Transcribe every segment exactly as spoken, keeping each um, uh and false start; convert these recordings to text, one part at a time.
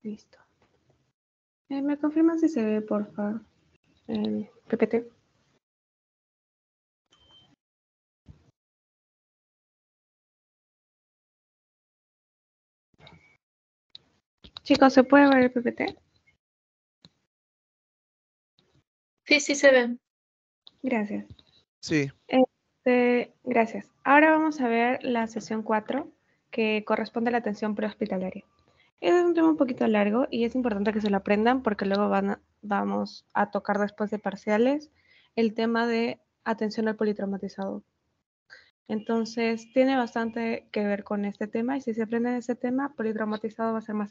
Listo. Eh, ¿Me confirman si se ve, por favor, el P P T? Chicos, ¿se puede ver el P P T? Sí, sí se ve. Gracias. Sí. Este, gracias. Ahora vamos a ver la sesión cuatro, que corresponde a la atención prehospitalaria. Es un tema un poquito largo y es importante que se lo aprendan porque luego van a, vamos a tocar después de parciales el tema de atención al politraumatizado. Entonces, tiene bastante que ver con este tema y si se aprende ese tema, politraumatizado va a ser más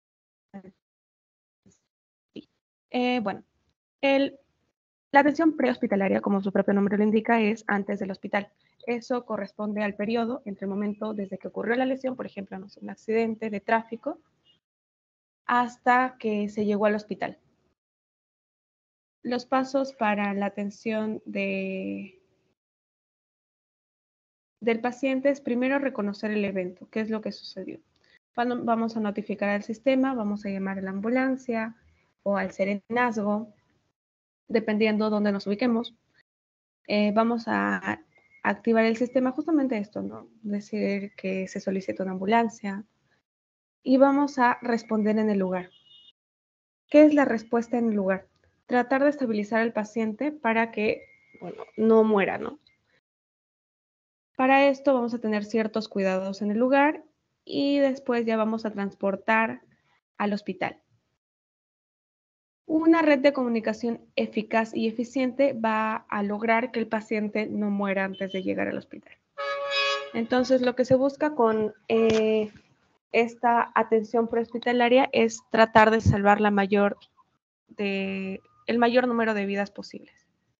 eh, bueno, el, la atención prehospitalaria, como su propio nombre lo indica, es antes del hospital. Eso corresponde al periodo entre el momento desde que ocurrió la lesión, por ejemplo, no sé, un accidente de tráfico, hasta que se llegó al hospital. Los pasos para la atención de, del paciente es primero reconocer el evento, qué es lo que sucedió. Cuando vamos a notificar al sistema, vamos a llamar a la ambulancia o al serenazgo, dependiendo dónde nos ubiquemos. Eh, vamos a activar el sistema, justamente esto, ¿no? Decir que se solicita una ambulancia y vamos a responder en el lugar. ¿Qué es la respuesta en el lugar? Tratar de estabilizar al paciente para que, bueno, no muera, ¿no? Para esto vamos a tener ciertos cuidados en el lugar y después ya vamos a transportar al hospital. Una red de comunicación eficaz y eficiente va a lograr que el paciente no muera antes de llegar al hospital. Entonces, lo que se busca con eh, esta atención prehospitalaria es tratar de salvar la mayor de, el mayor número de vidas posibles.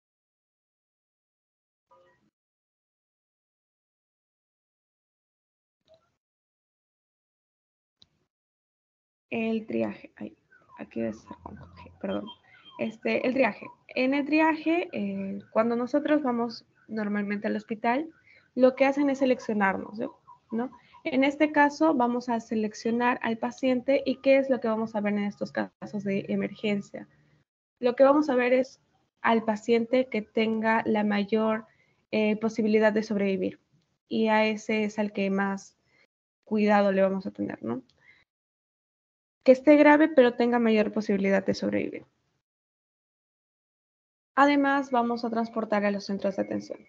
El triaje, ay, aquí debe estar con Jorge, perdón. Este, el triaje. En el triaje, eh, cuando nosotros vamos normalmente al hospital, lo que hacen es seleccionarnos, ¿no? En este caso, vamos a seleccionar al paciente y qué es lo que vamos a ver en estos casos de emergencia. Lo que vamos a ver es al paciente que tenga la mayor eh, posibilidad de sobrevivir y a ese es al que más cuidado le vamos a tener, ¿no? Que esté grave pero tenga mayor posibilidad de sobrevivir. Además, vamos a transportar a los centros de atención.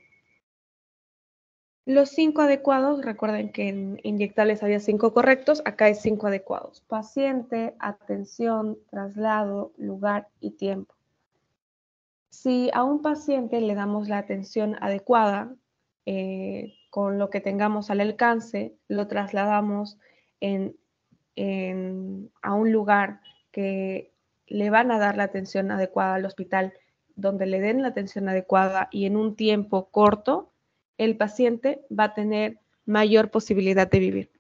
Los cinco adecuados, recuerden que en inyectables había cinco correctos, acá hay cinco adecuados. Paciente, atención, traslado, lugar y tiempo. Si a un paciente le damos la atención adecuada, eh, con lo que tengamos al alcance, lo trasladamos en, en, a un lugar que le van a dar la atención adecuada al hospital, donde le den la atención adecuada y en un tiempo corto, el paciente va a tener mayor posibilidad de vivir.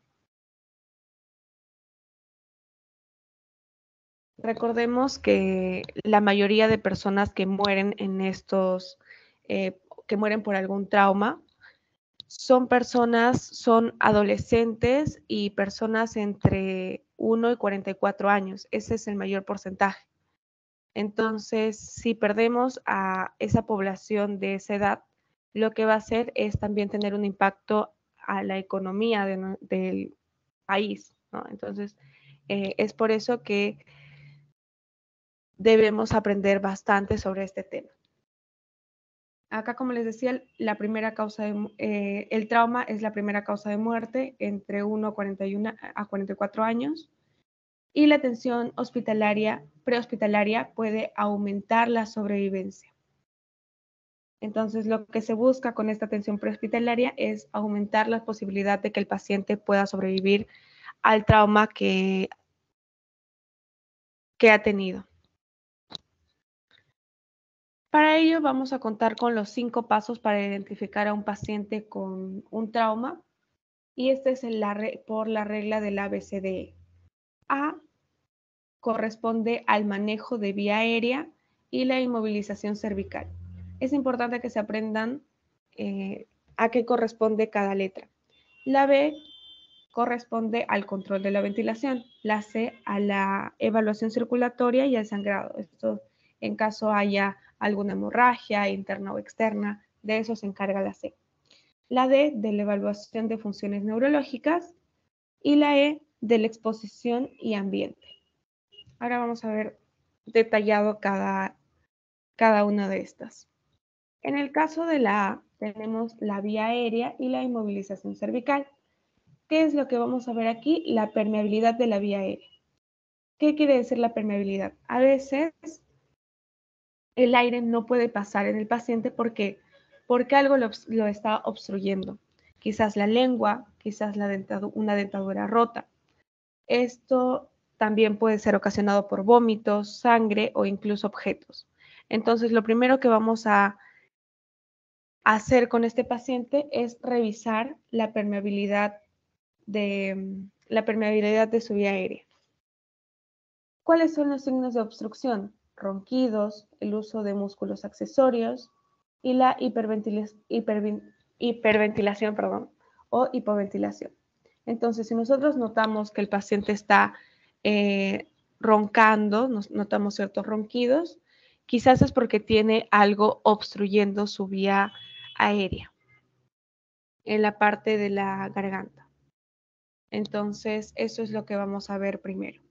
Recordemos que la mayoría de personas que mueren en estos, eh, que mueren por algún trauma, son personas, son adolescentes y personas entre uno y cuarenta y cuatro años. Ese es el mayor porcentaje. Entonces, si perdemos a esa población de esa edad, lo que va a hacer es también tener un impacto a la economía de, del país, ¿no? Entonces, eh, es por eso que debemos aprender bastante sobre este tema. Acá, como les decía, la primera causa de, eh, el trauma es la primera causa de muerte entre uno a cuarenta y uno a cuarenta y cuatro años y la atención hospitalaria, prehospitalaria puede aumentar la sobrevivencia. Entonces, lo que se busca con esta atención prehospitalaria es aumentar la posibilidad de que el paciente pueda sobrevivir al trauma que, que ha tenido. Para ello vamos a contar con los cinco pasos para identificar a un paciente con un trauma y este es el, la, por la regla del A B C D E. A corresponde al manejo de vía aérea y la inmovilización cervical. Es importante que se aprendan eh, a qué corresponde cada letra. La B corresponde al control de la ventilación, la C a la evaluación circulatoria y al sangrado. Esto en caso haya alguna hemorragia interna o externa, de eso se encarga la C. La D de la evaluación de funciones neurológicas y la E de la exposición y ambiente. Ahora vamos a ver detallado cada, cada una de estas. En el caso de la A, tenemos la vía aérea y la inmovilización cervical. ¿Qué es lo que vamos a ver aquí? La permeabilidad de la vía aérea. ¿Qué quiere decir la permeabilidad? A veces el aire no puede pasar en el paciente porque, porque algo lo, lo está obstruyendo. Quizás la lengua, quizás la dentadu- una dentadura rota. Esto también puede ser ocasionado por vómitos, sangre o incluso objetos. Entonces, lo primero que vamos a hacer con este paciente es revisar la permeabilidad de, la permeabilidad de su vía aérea. ¿Cuáles son los signos de obstrucción? Ronquidos, el uso de músculos accesorios y la hiperventila- hipervin- hiperventilación perdón, o hipoventilación. Entonces, si nosotros notamos que el paciente está eh, roncando, nos notamos ciertos ronquidos, quizás es porque tiene algo obstruyendo su vía aérea en la parte de la garganta. Entonces, eso es lo que vamos a ver primero.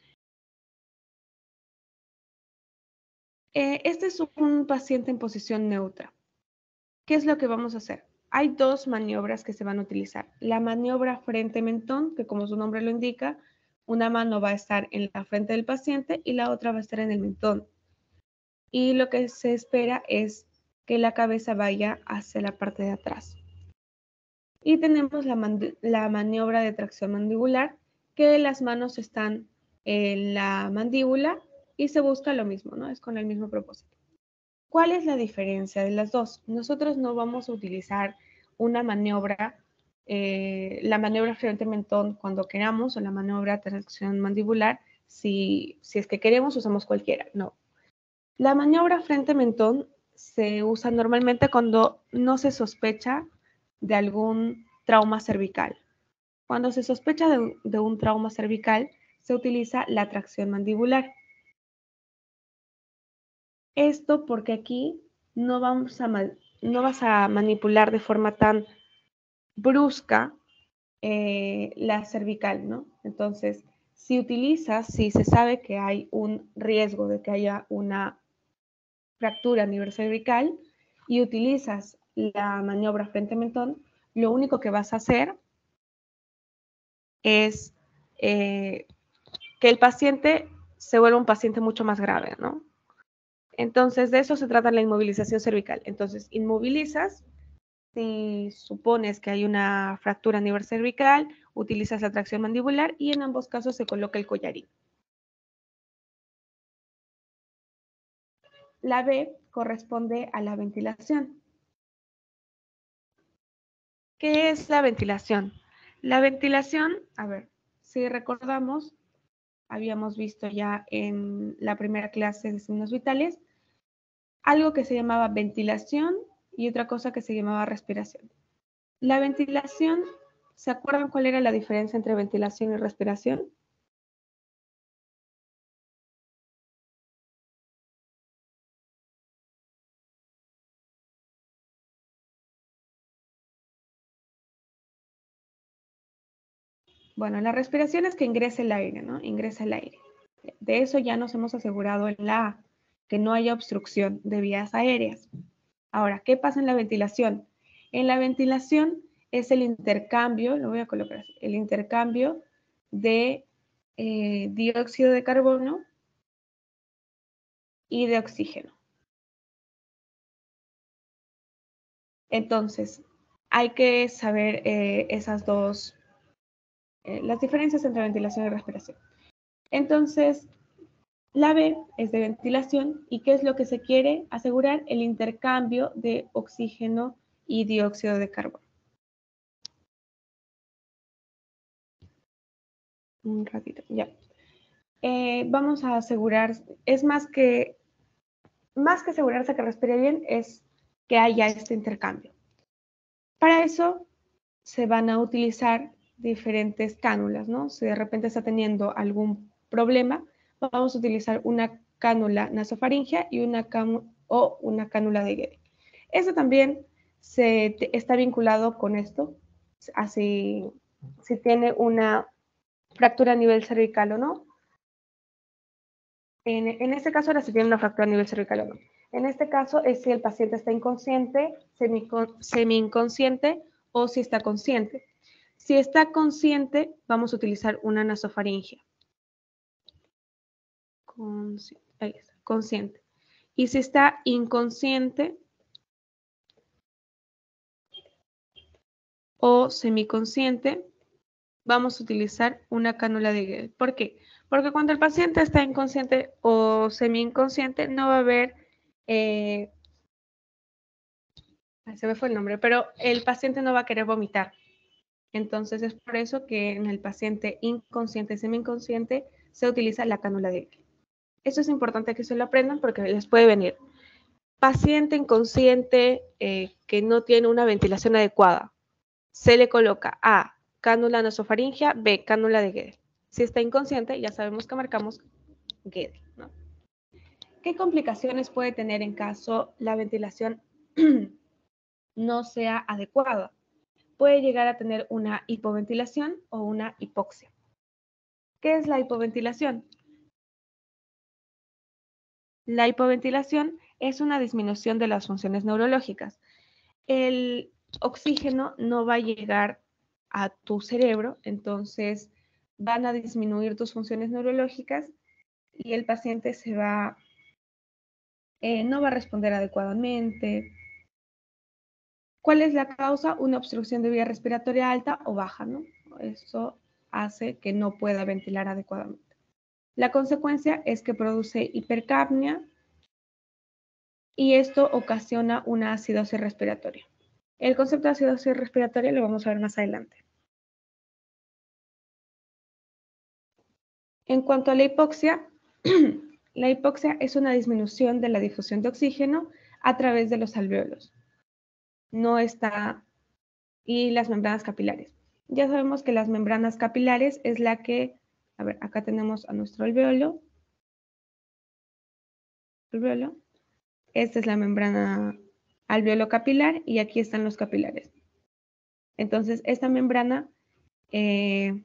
Eh, este es un paciente en posición neutra. ¿Qué es lo que vamos a hacer? Hay dos maniobras que se van a utilizar. La maniobra frente-mentón, que como su nombre lo indica, una mano va a estar en la frente del paciente y la otra va a estar en el mentón. Y lo que se espera es que la cabeza vaya hacia la parte de atrás. Y tenemos la, la maniobra de tracción mandibular, que las manos están en la mandíbula y se busca lo mismo, ¿no? Es con el mismo propósito. ¿Cuál es la diferencia de las dos? Nosotros no vamos a utilizar una maniobra, eh, la maniobra frente-mentón cuando queramos o la maniobra de tracción mandibular si, si es que queremos usamos cualquiera, no. La maniobra frente-mentón se usa normalmente cuando no se sospecha de algún trauma cervical. Cuando se sospecha de, de un trauma cervical, se utiliza la tracción mandibular. Esto porque aquí no, vamos a, no vas a manipular de forma tan brusca eh, la cervical, ¿no? Entonces, si utilizas, si se sabe que hay un riesgo de que haya una fractura a nivel cervical y utilizas la maniobra frente-mentón, lo único que vas a hacer es eh, que el paciente se vuelva un paciente mucho más grave, ¿no? Entonces, de eso se trata la inmovilización cervical. Entonces, inmovilizas, si supones que hay una fractura a nivel cervical, utilizas la tracción mandibular y en ambos casos se coloca el collarín. La B corresponde a la ventilación. ¿Qué es la ventilación? La ventilación, a ver, si recordamos, habíamos visto ya en la primera clase de signos vitales, algo que se llamaba ventilación y otra cosa que se llamaba respiración. La ventilación, ¿se acuerdan cuál era la diferencia entre ventilación y respiración? Bueno, la respiración es que ingrese el aire, ¿no? Ingresa el aire. De eso ya nos hemos asegurado en la A, que no haya obstrucción de vías aéreas. Ahora, ¿qué pasa en la ventilación? En la ventilación es el intercambio, lo voy a colocar así, el intercambio de eh, dióxido de carbono y de oxígeno. Entonces, hay que saber eh, esas dos, eh, las diferencias entre ventilación y respiración. Entonces, la B es de ventilación y ¿qué es lo que se quiere? Asegurar el intercambio de oxígeno y dióxido de carbono. Un ratito, ya. Eh, vamos a asegurar, es más que, más que asegurarse que respire bien, es que haya este intercambio. Para eso se van a utilizar diferentes cánulas, ¿no? Si de repente está teniendo algún problema, vamos a utilizar una cánula nasofaringea y una o una cánula de Guedel. Eso también se está vinculado con esto, así si tiene una fractura a nivel cervical o no. En, en este caso ahora si tiene una fractura a nivel cervical o no. En este caso es si el paciente está inconsciente, semi-inconsciente o si está consciente. Si está consciente, vamos a utilizar una nasofaringea. Consciente, ahí está, consciente. Y si está inconsciente o semiconsciente, vamos a utilizar una cánula de Guedel. ¿Por qué? Porque cuando el paciente está inconsciente o semi-inconsciente, no va a haber, eh, se me fue el nombre, pero el paciente no va a querer vomitar. Entonces es por eso que en el paciente inconsciente y semi-inconsciente se utiliza la cánula de Guedel. Eso es importante que se lo aprendan porque les puede venir paciente inconsciente eh, que no tiene una ventilación adecuada. Se le coloca A, cánula nasofaringea, B, cánula de Guedel. Si está inconsciente, ya sabemos que marcamos Guedel, ¿no? ¿Qué complicaciones puede tener en caso la ventilación no sea adecuada? Puede llegar a tener una hipoventilación o una hipoxia. ¿Qué es la hipoventilación? La hipoventilación es una disminución de las funciones neurológicas. El oxígeno no va a llegar a tu cerebro, entonces van a disminuir tus funciones neurológicas y el paciente se va, eh, no va a responder adecuadamente. ¿Cuál es la causa? Una obstrucción de vía respiratoria alta o baja, ¿no? Eso hace que no pueda ventilar adecuadamente. La consecuencia es que produce hipercapnia y esto ocasiona una acidosis respiratoria. El concepto de acidosis respiratoria lo vamos a ver más adelante. En cuanto a la hipoxia, la hipoxia es una disminución de la difusión de oxígeno a través de los alvéolos. No está, y las membranas capilares. Ya sabemos que las membranas capilares es la que, a ver, acá tenemos a nuestro alvéolo. alvéolo. Esta es la membrana alvéolo capilar y aquí están los capilares. Entonces, esta membrana eh,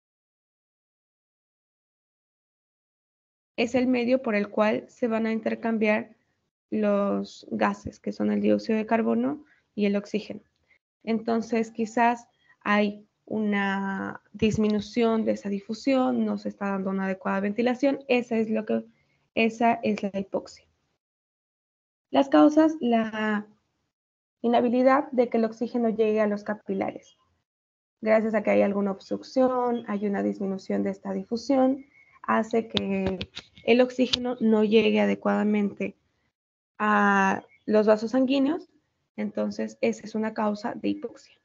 es el medio por el cual se van a intercambiar los gases, que son el dióxido de carbono y el oxígeno. Entonces, quizás hay una disminución de esa difusión, no se está dando una adecuada ventilación, esa es, lo que, esa es la hipoxia. Las causas, la inhabilidad de que el oxígeno llegue a los capilares. Gracias a que hay alguna obstrucción, hay una disminución de esta difusión, hace que el oxígeno no llegue adecuadamente a los vasos sanguíneos, entonces esa es una causa de hipoxia.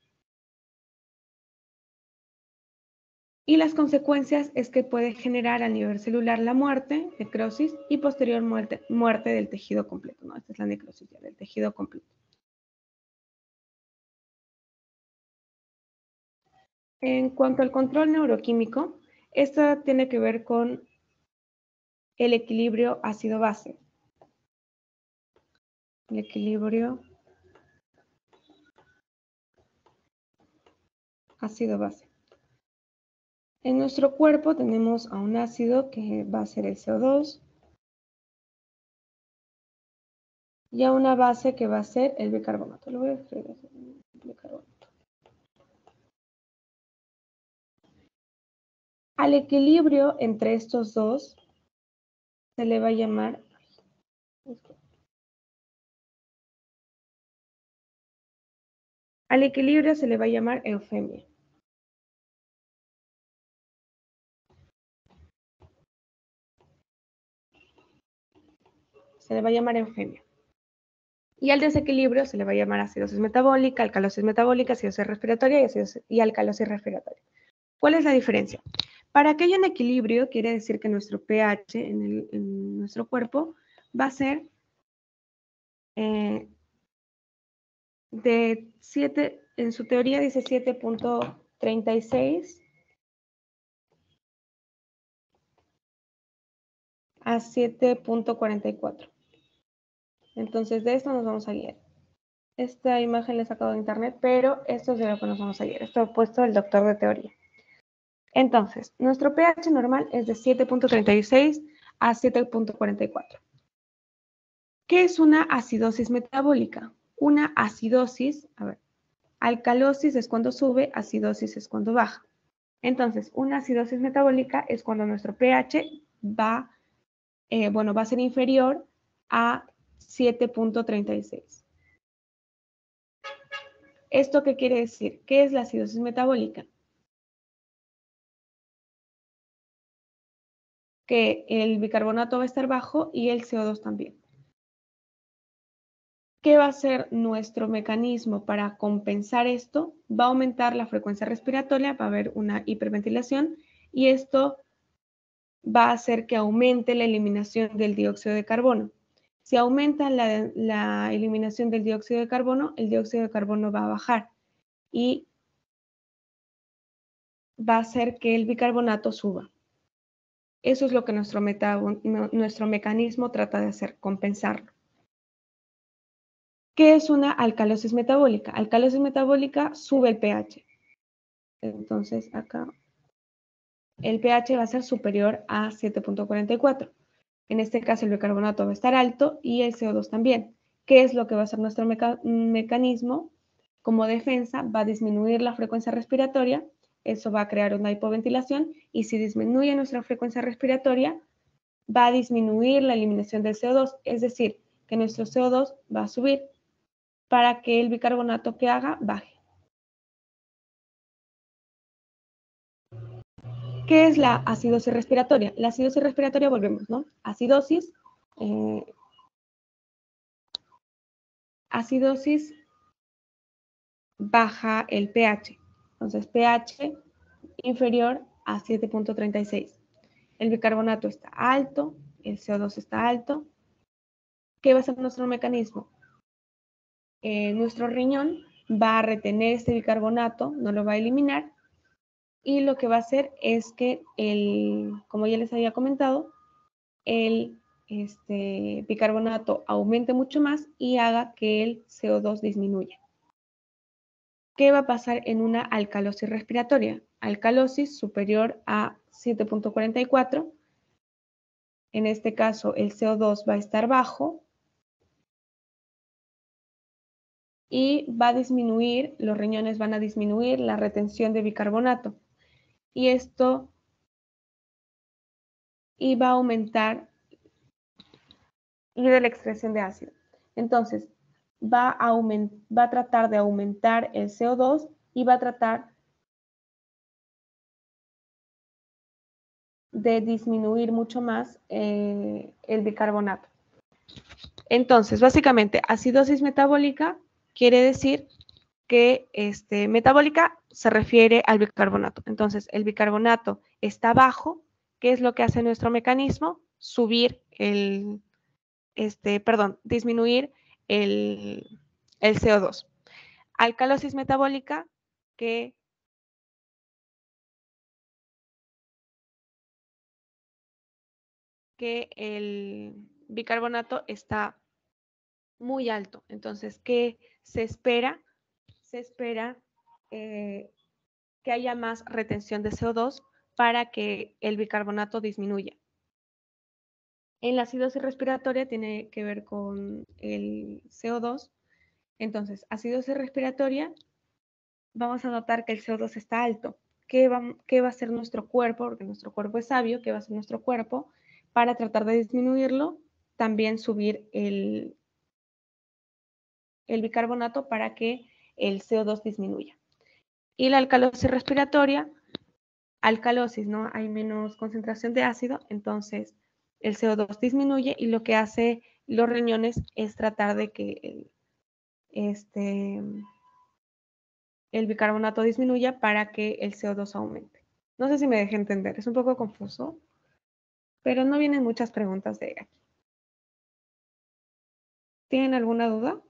Y las consecuencias es que puede generar a nivel celular la muerte, necrosis y posterior muerte, muerte del tejido completo, ¿no? Esta es la necrosis ya del tejido completo. En cuanto al control neuroquímico, esto tiene que ver con el equilibrio ácido-base. El equilibrio ácido-base. En nuestro cuerpo tenemos a un ácido que va a ser el C O dos y a una base que va a ser el bicarbonato. Lo voy a escribir así, bicarbonato. Al equilibrio entre estos dos se le va a llamar al equilibrio se le va a llamar eufemia. Se le va a llamar eufemia. Y al desequilibrio se le va a llamar acidosis metabólica, alcalosis metabólica, acidosis respiratoria y, acidosis, y alcalosis respiratoria. ¿Cuál es la diferencia? Para que haya un equilibrio, quiere decir que nuestro pH en, el, en nuestro cuerpo va a ser eh, de siete, en su teoría dice siete punto treinta y seis a siete punto cuarenta y cuatro. Entonces, de esto nos vamos a guiar. Esta imagen la he sacado de internet, pero esto es de lo que nos vamos a guiar. Esto ha puesto el doctor de teoría. Entonces, nuestro pH normal es de siete punto treinta y seis a siete punto cuarenta y cuatro. ¿Qué es una acidosis metabólica? Una acidosis, a ver, alcalosis es cuando sube, acidosis es cuando baja. Entonces, una acidosis metabólica es cuando nuestro pH va, eh, bueno, va a ser inferior a siete punto treinta y seis. ¿Esto qué quiere decir? ¿Qué es la acidosis metabólica? Que el bicarbonato va a estar bajo y el C O dos también. ¿Qué va a ser nuestro mecanismo para compensar esto? Va a aumentar la frecuencia respiratoria, va a haber una hiperventilación y esto va a hacer que aumente la eliminación del dióxido de carbono. Si aumenta la, la eliminación del dióxido de carbono, el dióxido de carbono va a bajar y va a hacer que el bicarbonato suba. Eso es lo que nuestro, nuestro mecanismo trata de hacer, compensarlo. ¿Qué es una alcalosis metabólica? Alcalosis metabólica sube el pH. Entonces, acá el pH va a ser superior a siete punto cuarenta y cuatro. En este caso, el bicarbonato va a estar alto y el C O dos también. ¿Qué es lo que va a hacer nuestro meca mecanismo? Como defensa, va a disminuir la frecuencia respiratoria. Eso va a crear una hipoventilación. Y si disminuye nuestra frecuencia respiratoria, va a disminuir la eliminación del C O dos. Es decir, que nuestro C O dos va a subir para que el bicarbonato que haga baje. ¿Qué es la acidosis respiratoria? La acidosis respiratoria, volvemos, ¿no? Acidosis, eh, acidosis baja el pH. Entonces, pH inferior a siete punto treinta y seis. El bicarbonato está alto, el C O dos está alto. ¿Qué va a ser nuestro mecanismo? Eh, nuestro riñón va a retener este bicarbonato, no lo va a eliminar, y lo que va a hacer es que, el, como ya les había comentado, el este, bicarbonato aumente mucho más y haga que el C O dos disminuya. ¿Qué va a pasar en una alcalosis respiratoria? Alcalosis superior a siete punto cuarenta y cuatro. En este caso, el C O dos va a estar bajo y va a disminuir, los riñones van a disminuir la retención de bicarbonato. Y esto y va a aumentar y de la excreción de ácido. Entonces, va a, aument, va a tratar de aumentar el C O dos y va a tratar de disminuir mucho más eh, el bicarbonato. Entonces, básicamente, acidosis metabólica quiere decir que este, metabólica se refiere al bicarbonato. Entonces, el bicarbonato está bajo. ¿Qué es lo que hace nuestro mecanismo? Subir el, este, perdón, disminuir el, el C O dos. Alcalosis metabólica, que que el bicarbonato está muy alto. Entonces, ¿qué se espera? Se espera eh, que haya más retención de C O dos para que el bicarbonato disminuya. En la acidosis respiratoria tiene que ver con el C O dos. Entonces, acidosis respiratoria, vamos a notar que el C O dos está alto. ¿Qué va, qué va a hacer nuestro cuerpo? Porque nuestro cuerpo es sabio. ¿Qué va a hacer nuestro cuerpo para tratar de disminuirlo? También subir el, el bicarbonato para que el C O dos disminuya. Y la alcalosis respiratoria, alcalosis, ¿no? Hay menos concentración de ácido, entonces el C O dos disminuye y lo que hace los riñones es tratar de que el, este, el bicarbonato disminuya para que el C O dos aumente. No sé si me dejé entender, es un poco confuso, pero no vienen muchas preguntas de aquí. ¿Tienen alguna duda?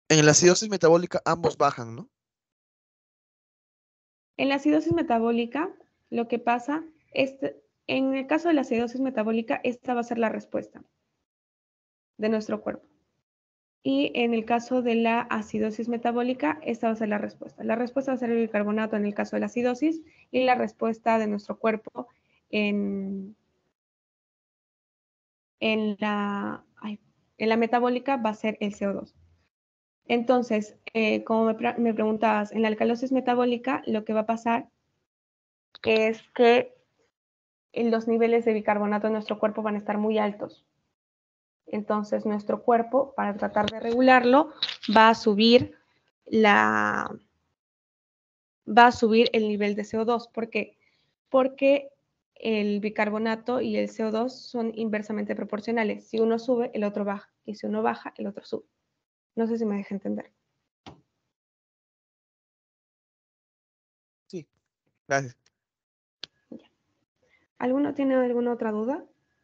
En la acidosis metabólica ambos bajan, ¿no? En la acidosis metabólica, lo que pasa es, en el caso de la acidosis metabólica, esta va a ser la respuesta de nuestro cuerpo. Y en el caso de la acidosis metabólica, esta va a ser la respuesta. La respuesta va a ser el bicarbonato en el caso de la acidosis y la respuesta de nuestro cuerpo en, en, la, ay, en la metabólica va a ser el C O dos. Entonces, eh, como me, me preguntabas, en la alcalosis metabólica lo que va a pasar es que los niveles de bicarbonato en nuestro cuerpo van a estar muy altos. Entonces, nuestro cuerpo, para tratar de regularlo, va a subir la, va a subir el nivel de C O dos. ¿Por qué? Porque el bicarbonato y el C O dos son inversamente proporcionales. Si uno sube, el otro baja. Y si uno baja, el otro sube. No sé si me deja entender. Sí, gracias. Ya. ¿Alguno tiene alguna otra duda?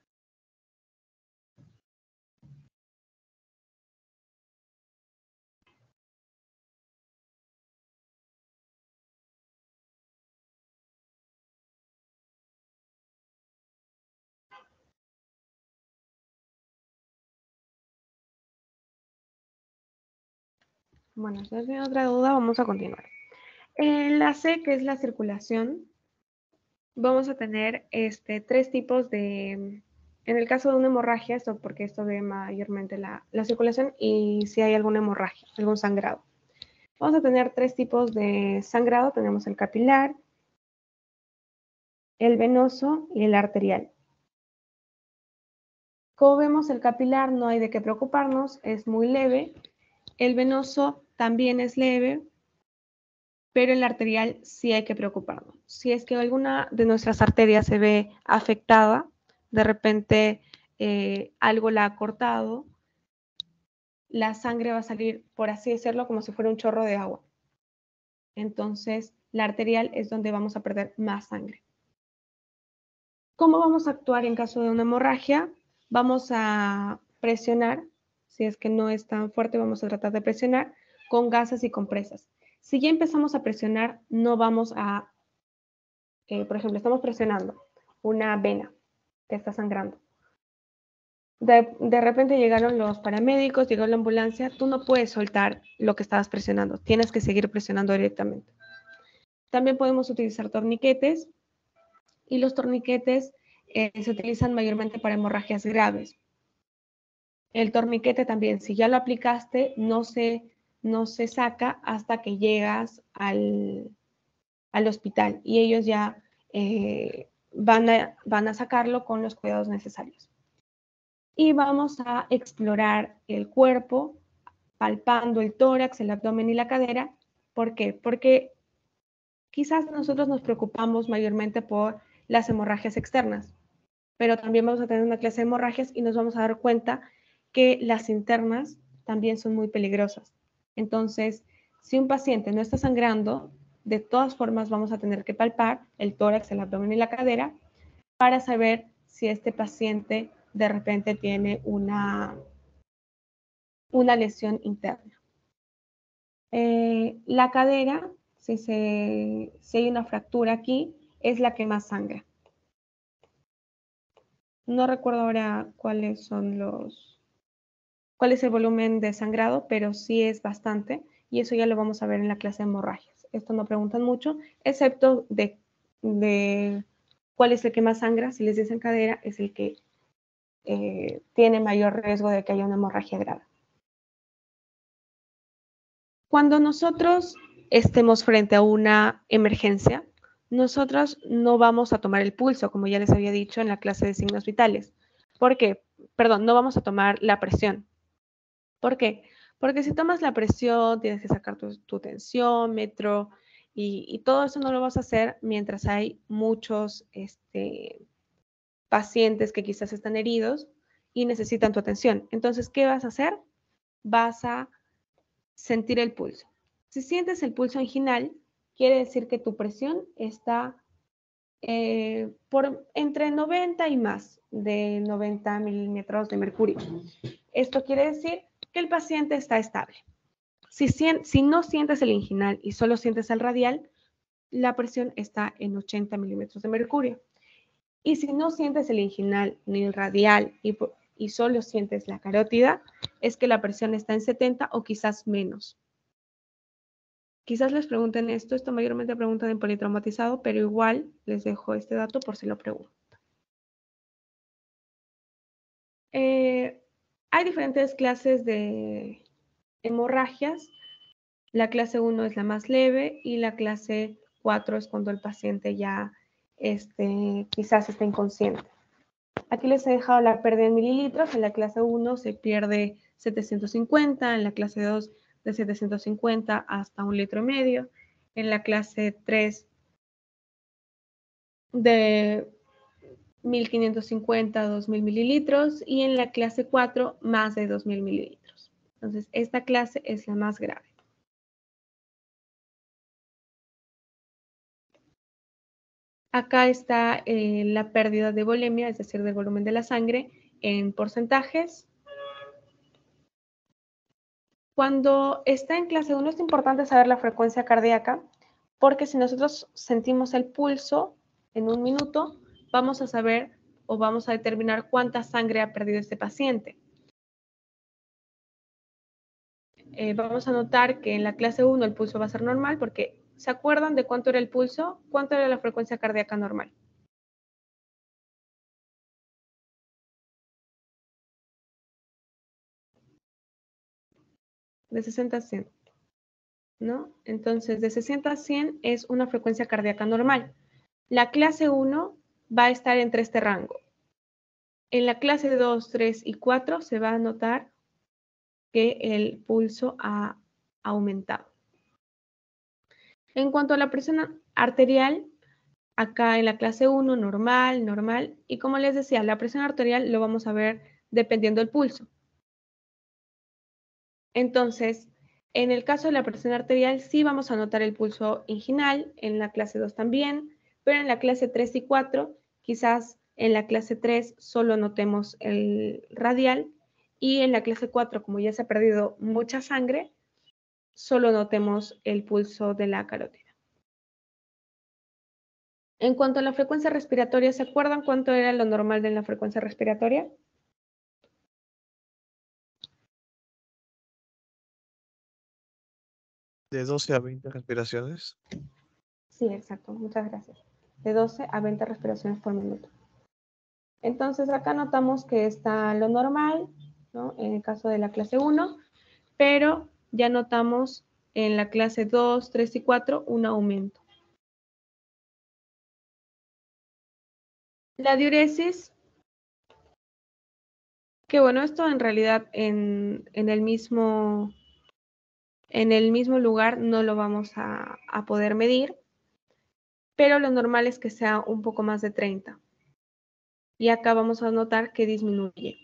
Bueno, si no tiene otra duda, vamos a continuar. En la C, que es la circulación, vamos a tener este, tres tipos de, en el caso de una hemorragia, esto porque esto ve mayormente la, la circulación y si hay alguna hemorragia, algún sangrado. Vamos a tener tres tipos de sangrado, tenemos el capilar, el venoso y el arterial. Como vemos, el capilar no hay de qué preocuparnos, es muy leve. El venoso también es leve, pero el arterial sí hay que preocuparnos. Si es que alguna de nuestras arterias se ve afectada, de repente eh, algo la ha cortado, la sangre va a salir, por así decirlo, como si fuera un chorro de agua. Entonces, la arterial es donde vamos a perder más sangre. ¿Cómo vamos a actuar en caso de una hemorragia? Vamos a presionar, si es que no es tan fuerte, vamos a tratar de presionar con gasas y compresas. Si ya empezamos a presionar, no vamos a, eh, por ejemplo, estamos presionando una vena que está sangrando. De, de repente llegaron los paramédicos, llegó la ambulancia, tú no puedes soltar lo que estabas presionando, tienes que seguir presionando directamente. También podemos utilizar torniquetes y los torniquetes eh, se utilizan mayormente para hemorragias graves. El torniquete también, si ya lo aplicaste, no se, no se saca hasta que llegas al, al hospital y ellos ya eh, van, a, van a sacarlo con los cuidados necesarios. Y vamos a explorar el cuerpo, palpando el tórax, el abdomen y la cadera. ¿Por qué? Porque quizás nosotros nos preocupamos mayormente por las hemorragias externas, pero también vamos a tener una clase de hemorragias y nos vamos a dar cuenta que las internas también son muy peligrosas. Entonces, si un paciente no está sangrando, de todas formas vamos a tener que palpar el tórax, el abdomen y la cadera para saber si este paciente de repente tiene una, una lesión interna. Eh, la cadera, si, se, si hay una fractura aquí, es la que más sangra. No recuerdo ahora cuáles son los, cuál es el volumen de sangrado, pero sí es bastante y eso ya lo vamos a ver en la clase de hemorragias. Esto no preguntan mucho, excepto de, de cuál es el que más sangra. Si les dicen cadera, es el que eh, tiene mayor riesgo de que haya una hemorragia grave. Cuando nosotros estemos frente a una emergencia, nosotros no vamos a tomar el pulso, como ya les había dicho en la clase de signos vitales. ¿Por qué? Perdón, no vamos a tomar la presión. ¿Por qué? Porque si tomas la presión, tienes que sacar tu, tu tensiómetro y, y todo eso no lo vas a hacer mientras hay muchos este, pacientes que quizás están heridos y necesitan tu atención. Entonces, ¿qué vas a hacer? Vas a sentir el pulso. Si sientes el pulso inguinal, quiere decir que tu presión está eh, por entre noventa y más de noventa milímetros de mercurio. Esto quiere decir que el paciente está estable. Si, si no sientes el inguinal y solo sientes el radial, la presión está en ochenta milímetros de mercurio. Y si no sientes el inguinal ni el radial y, y solo sientes la carótida, es que la presión está en setenta o quizás menos. Quizás les pregunten esto, esto mayormente preguntan en politraumatizado, pero igual les dejo este dato por si lo preguntan. Eh, hay diferentes clases de hemorragias. La clase uno es la más leve y la clase cuatro es cuando el paciente ya este, quizás está inconsciente. Aquí les he dejado la pérdida en mililitros. En la clase uno se pierde setecientos cincuenta, en la clase dos de setecientos cincuenta hasta un litro y medio, en la clase tres de mil quinientos cincuenta a dos mil mililitros y en la clase cuatro más de dos mil mililitros. Entonces, esta clase es la más grave. Acá está eh, la pérdida de volemia, es decir, del volumen de la sangre en porcentajes. Cuando está en clase uno es importante saber la frecuencia cardíaca, porque si nosotros sentimos el pulso en un minuto, vamos a saber o vamos a determinar cuánta sangre ha perdido este paciente. Eh, vamos a notar que en la clase uno el pulso va a ser normal, porque ¿se acuerdan de cuánto era el pulso? ¿Cuánto era la frecuencia cardíaca normal? De sesenta a cien. ¿No? Entonces, de sesenta a cien es una frecuencia cardíaca normal. La clase uno va a estar entre este rango. En la clase dos, tres y cuatro se va a notar que el pulso ha aumentado. En cuanto a la presión arterial, acá en la clase uno, normal, normal. Y como les decía, la presión arterial lo vamos a ver dependiendo del pulso. Entonces, en el caso de la presión arterial, sí vamos a notar el pulso inguinal, en la clase dos también, pero en la clase tres y cuatro, quizás en la clase tres solo notemos el radial y en la clase cuatro, como ya se ha perdido mucha sangre, solo notemos el pulso de la carótida. En cuanto a la frecuencia respiratoria, ¿se acuerdan cuánto era lo normal de la frecuencia respiratoria? De doce a veinte respiraciones. Sí, exacto. Muchas gracias. De doce a veinte respiraciones por minuto. Entonces, acá notamos que está lo normal, ¿no? En el caso de la clase uno, pero ya notamos en la clase dos, tres y cuatro un aumento. La diuresis, que bueno, esto en realidad en, en, el, mismo, en el mismo lugar no lo vamos a, a poder medir, pero lo normal es que sea un poco más de treinta. Y acá vamos a notar que disminuye.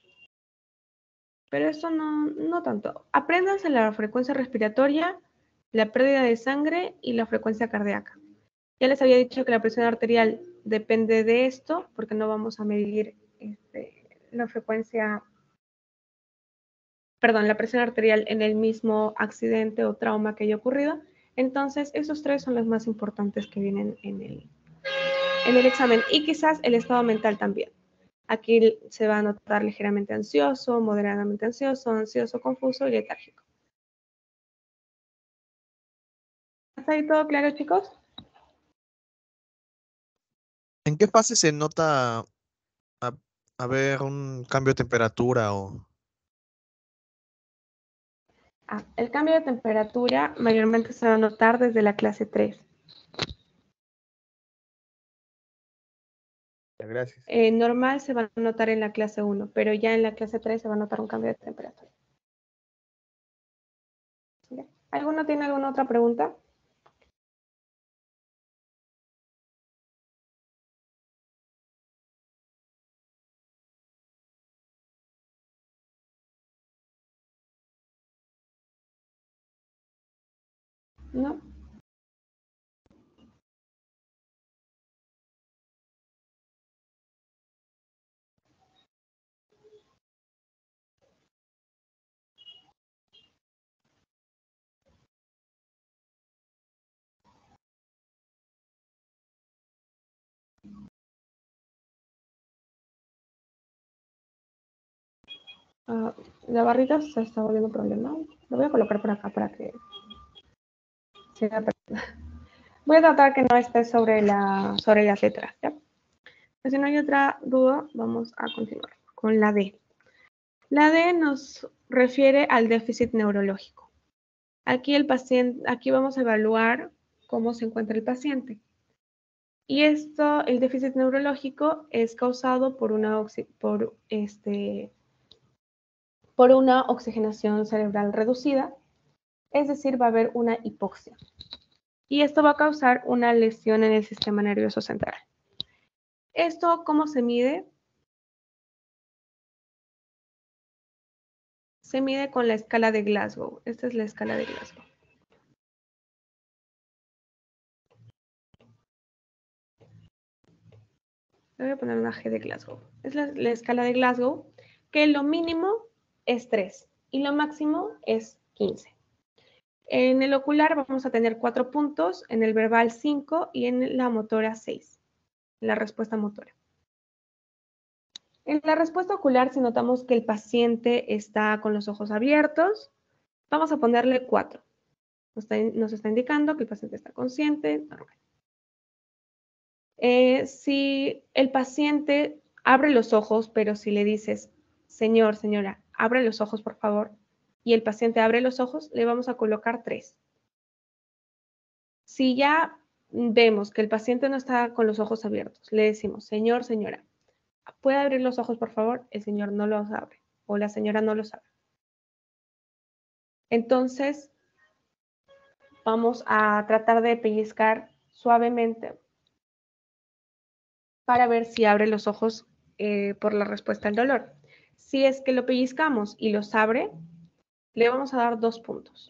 Pero eso no, no tanto. Apréndanse la frecuencia respiratoria, la pérdida de sangre y la frecuencia cardíaca. Ya les había dicho que la presión arterial depende de esto, porque no vamos a medir este, la frecuencia, perdón, la presión arterial en el mismo accidente o trauma que haya ocurrido. Entonces, esos tres son los más importantes que vienen en el, en el examen. Y quizás el estado mental también. Aquí se va a notar ligeramente ansioso, moderadamente ansioso, ansioso, confuso y letárgico. ¿Está ahí todo claro, chicos? ¿En qué fase se nota a, a ver un cambio de temperatura o Ah, el cambio de temperatura mayormente se va a notar desde la clase tres. Gracias. Eh, normal se va a notar en la clase uno, pero ya en la clase tres se va a notar un cambio de temperatura. ¿Sí? ¿Alguno tiene alguna otra pregunta? ¿No? Uh, la barrita se está volviendo un problema. Lo voy a colocar por acá para que siga. Voy a tratar que no esté sobre, la, sobre las letras, ¿ya? Pues si no hay otra duda, vamos a continuar con la D. La D nos refiere al déficit neurológico. Aquí, el paciente, aquí vamos a evaluar cómo se encuentra el paciente. Y esto, el déficit neurológico, es causado por una, por, este, por una oxigenación cerebral reducida, es decir, va a haber una hipoxia. Y esto va a causar una lesión en el sistema nervioso central. ¿Esto cómo se mide? Se mide con la escala de Glasgow. Esta es la escala de Glasgow. Le voy a poner una G de Glasgow. Es la, la escala de Glasgow, que lo mínimo es tres y lo máximo es quince. En el ocular vamos a tener cuatro puntos, en el verbal cinco y en la motora seis, la respuesta motora. En la respuesta ocular, si notamos que el paciente está con los ojos abiertos, vamos a ponerle cuatro. Nos está, nos está indicando que el paciente está consciente, normal. Eh, si el paciente abre los ojos, pero si le dices, señor, señora, abre los ojos, por favor, y el paciente abre los ojos, le vamos a colocar tres. Si ya vemos que el paciente no está con los ojos abiertos, le decimos, señor, señora, ¿puede abrir los ojos, por favor? El señor no los abre o la señora no los abre. Entonces, vamos a tratar de pellizcar suavemente para ver si abre los ojos eh, por la respuesta al dolor. Si es que lo pellizcamos y los abre, le vamos a dar dos puntos.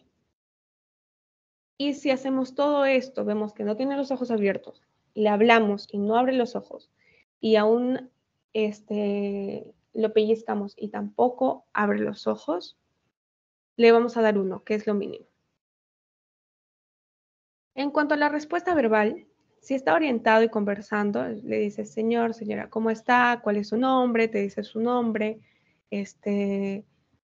Y si hacemos todo esto, vemos que no tiene los ojos abiertos, le hablamos y no abre los ojos, y aún este, lo pellizcamos y tampoco abre los ojos, le vamos a dar uno, que es lo mínimo. En cuanto a la respuesta verbal, si está orientado y conversando, le dices, señor, señora, ¿cómo está? ¿Cuál es su nombre? Te dice su nombre. Este,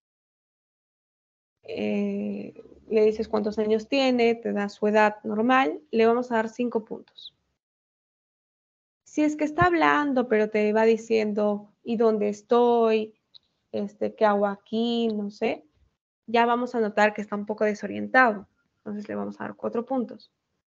eh, le dices cuántos años tiene, te da su edad normal, le vamos a dar cinco puntos. Si es que está hablando, pero te va diciendo, ¿y dónde estoy? Este, ¿qué hago aquí? No sé. Ya vamos a notar que está un poco desorientado. Entonces le vamos a dar cuatro puntos.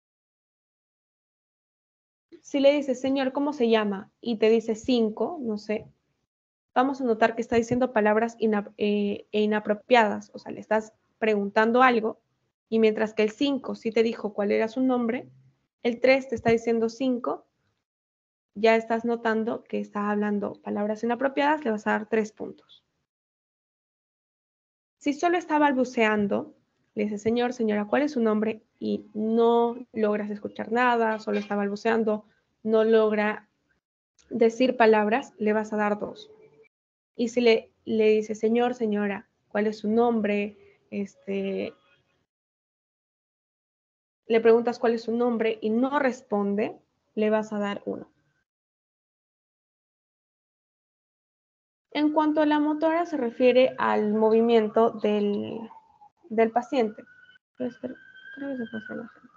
Si le dices, señor, ¿cómo se llama? Y te dice cinco, no sé, vamos a notar que está diciendo palabras inap eh, inapropiadas. O sea, le estás preguntando algo y mientras que el cinco sí te dijo cuál era su nombre, el tres te está diciendo cinco, ya estás notando que está hablando palabras inapropiadas, le vas a dar tres puntos. Si solo está balbuceando, le dices, señor, señora, ¿cuál es su nombre? Y no logras escuchar nada, solo está balbuceando, no logra decir palabras, le vas a dar dos. Y si le, le dices, señor, señora, ¿cuál es su nombre? Este, le preguntas cuál es su nombre y no responde, le vas a dar uno. En cuanto a la motora, se refiere al movimiento del, del paciente. Creo que se pasó la gente.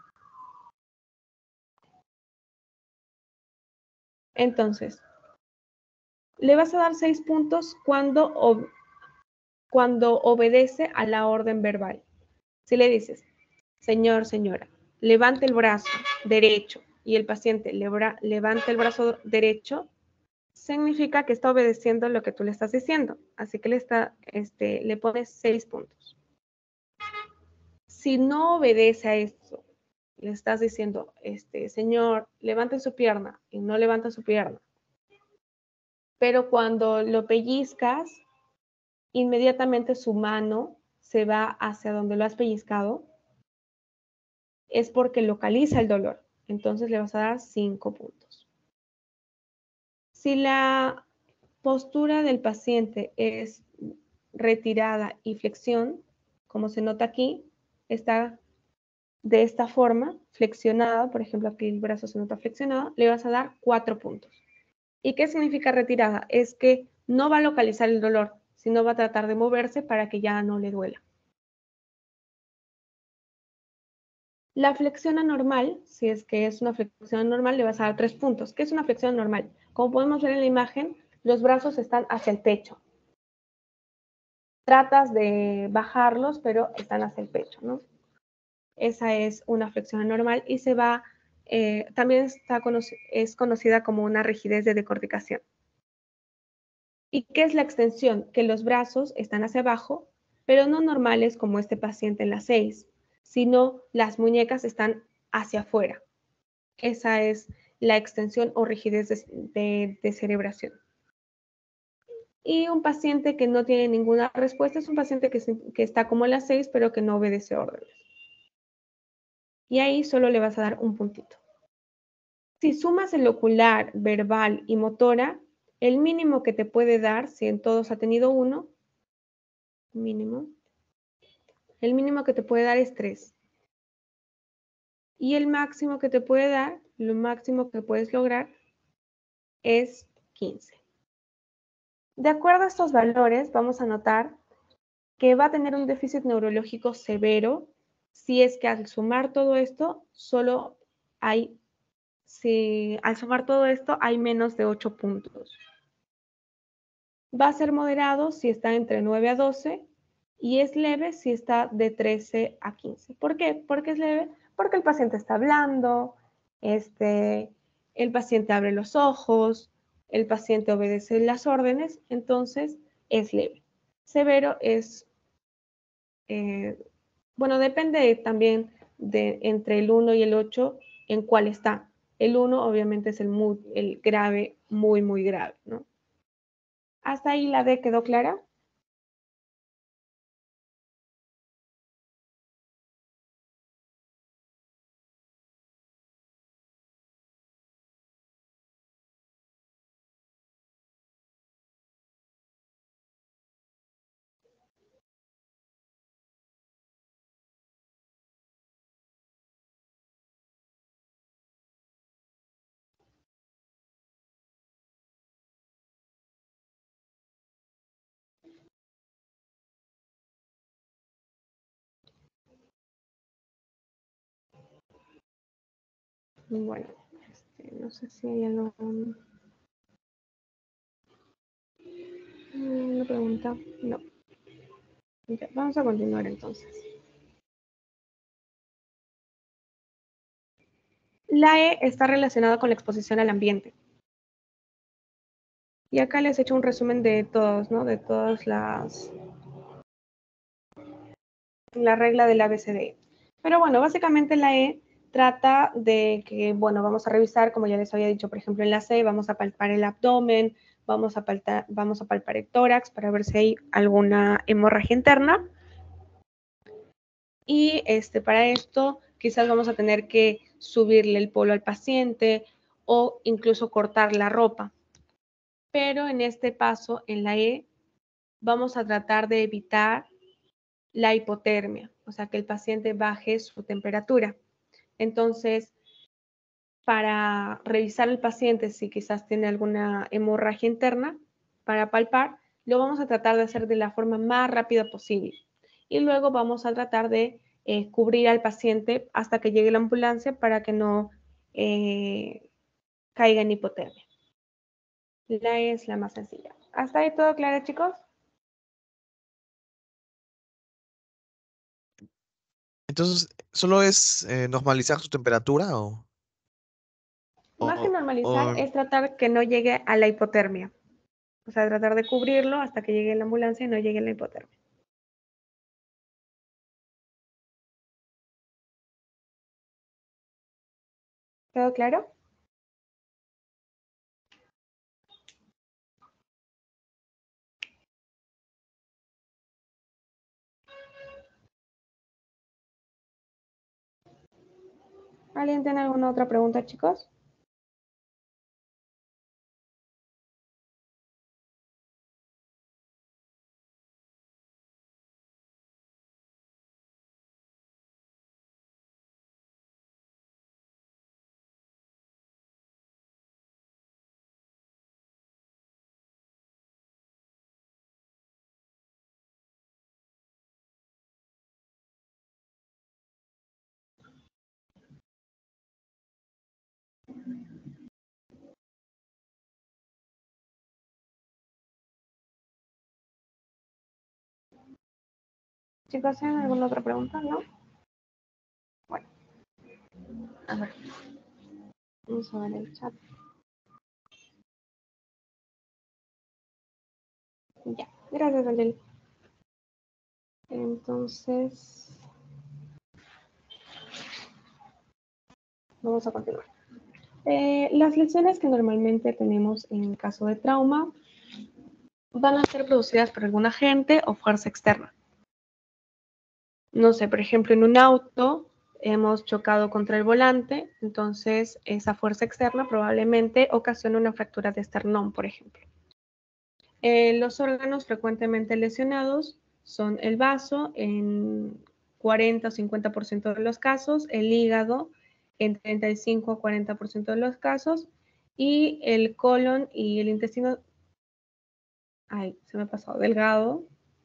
Entonces, le vas a dar seis puntos cuando, ob cuando obedece a la orden verbal. Si le dices, señor, señora, levante el brazo derecho y el paciente levanta el brazo derecho, significa que está obedeciendo lo que tú le estás diciendo. Así que le, está, este, le pones seis puntos. Si no obedece a esto, le estás diciendo, este, señor, levante su pierna y no levanta su pierna. Pero cuando lo pellizcas, inmediatamente su mano se va hacia donde lo has pellizcado, es porque localiza el dolor. Entonces le vas a dar cinco puntos. Si la postura del paciente es retirada y flexión, como se nota aquí, está de esta forma, flexionada, por ejemplo, aquí el brazo se nota flexionado, le vas a dar cuatro puntos. ¿Y qué significa retirada? Es que no va a localizar el dolor, sino va a tratar de moverse para que ya no le duela. La flexión anormal, si es que es una flexión anormal, le vas a dar tres puntos. ¿Qué es una flexión anormal? Como podemos ver en la imagen, los brazos están hacia el pecho. Tratas de bajarlos, pero están hacia el pecho, ¿no? Esa es una flexión anormal y se va, eh, también está conoc- es conocida como una rigidez de decorticación. ¿Y qué es la extensión? Que los brazos están hacia abajo, pero no normales como este paciente en la seis, sino las muñecas están hacia afuera. Esa es la extensión o rigidez de, de, de cerebración. Y un paciente que no tiene ninguna respuesta es un paciente que, se, que está como la seis, pero que no obedece órdenes. Y ahí solo le vas a dar un puntito. Si sumas el ocular, verbal y motora, el mínimo que te puede dar, si en todos ha tenido uno, mínimo, el mínimo que te puede dar es tres. Y el máximo que te puede dar, lo máximo que puedes lograr, es quince. De acuerdo a estos valores, vamos a notar que va a tener un déficit neurológico severo si es que al sumar todo esto, solo hay, si al sumar todo esto hay menos de ocho puntos. Va a ser moderado si está entre nueve a doce y es leve si está de trece a quince. ¿Por qué? Porque es leve, porque el paciente está hablando, este, el paciente abre los ojos, el paciente obedece las órdenes, entonces es leve. Severo es, eh, bueno, depende también de entre el uno y el ocho en cuál está. El uno obviamente es el, muy, el grave, muy, muy grave, ¿no? ¿Hasta ahí la D quedó clara? Bueno, este, no sé si hay algo, una pregunta. No. Ya, vamos a continuar entonces. La E está relacionada con la exposición al ambiente. Y acá les he hecho un resumen de todos, ¿no? De todas las... la regla del A B C D E. Pero bueno, básicamente la E trata de que, bueno, vamos a revisar, como ya les había dicho, por ejemplo, en la C, vamos a palpar el abdomen, vamos a palpar, vamos a palpar el tórax para ver si hay alguna hemorragia interna. Y este, para esto quizás vamos a tener que subirle el polo al paciente o incluso cortar la ropa. Pero en este paso, en la E, vamos a tratar de evitar la hipotermia, o sea, que el paciente baje su temperatura. Entonces, para revisar al paciente si quizás tiene alguna hemorragia interna, para palpar, lo vamos a tratar de hacer de la forma más rápida posible. Y luego vamos a tratar de eh, cubrir al paciente hasta que llegue la ambulancia para que no eh, caiga en hipotermia. La E es la más sencilla. ¿Hasta ahí todo claro, chicos? Entonces, ¿solo es eh, normalizar su temperatura o, Más que o, normalizar o- es tratar que no llegue a la hipotermia. O sea, tratar de cubrirlo hasta que llegue la ambulancia y no llegue la hipotermia. ¿Quedó claro? ¿Alguien tiene alguna otra pregunta, chicos? Chicos, ¿tienen alguna otra pregunta? ¿No? Bueno, a ver. Vamos a ver el chat. Ya, gracias, Daniel. Entonces, vamos a continuar. Eh, las lesiones que normalmente tenemos en caso de trauma van a ser producidas por algún agente o fuerza externa. No sé, por ejemplo, en un auto hemos chocado contra el volante, entonces esa fuerza externa probablemente ocasiona una fractura de esternón, por ejemplo. Eh, los órganos frecuentemente lesionados son el vaso en cuarenta o cincuenta por ciento de los casos, el hígado en treinta y cinco o cuarenta por ciento de los casos y el colon y el intestino, ay, se me ha pasado, delgado,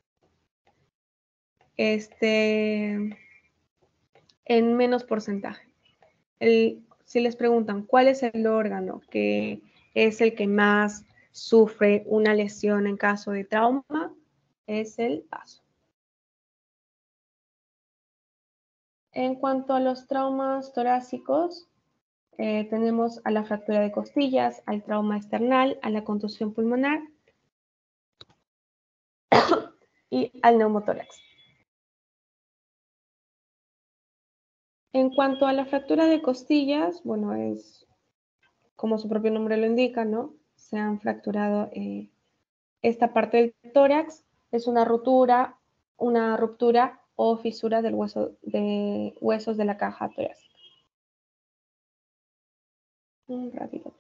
este, en menos porcentaje. El, si les preguntan cuál es el órgano que es el que más sufre una lesión en caso de trauma, es el vaso. En cuanto a los traumas torácicos, eh, tenemos a la fractura de costillas, al trauma esternal, a la contusión pulmonar y al neumotórax. En cuanto a la fractura de costillas, bueno, es como su propio nombre lo indica, ¿no? Se han fracturado eh, esta parte del tórax, es una ruptura, una ruptura o fisura del hueso de huesos de la caja torácica. Un ratito.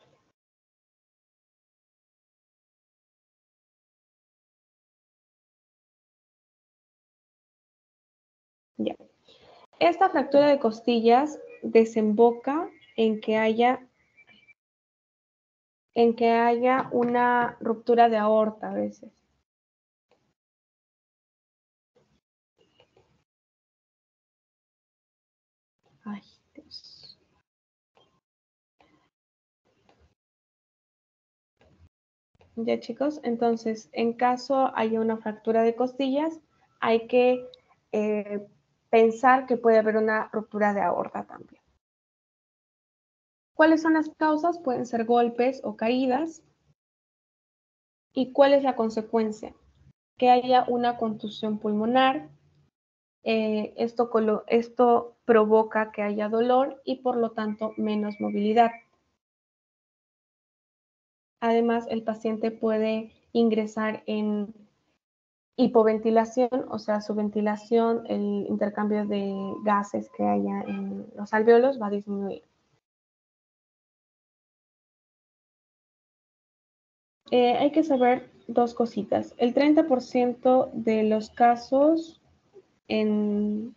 Ya. Esta fractura de costillas desemboca en que haya en que haya una ruptura de aorta a veces. Ay, Dios. Ya, chicos, entonces, en caso haya una fractura de costillas, hay que eh, pensar que puede haber una ruptura de aorta también. ¿Cuáles son las causas? Pueden ser golpes o caídas. ¿Y cuál es la consecuencia? Que haya una contusión pulmonar. Eh, esto, esto provoca que haya dolor y por lo tanto menos movilidad. Además, el paciente puede ingresar en hipoventilación, o sea, su ventilación, el intercambio de gases que haya en los alvéolos va a disminuir. Eh, hay que saber dos cositas. El treinta por ciento de los casos en,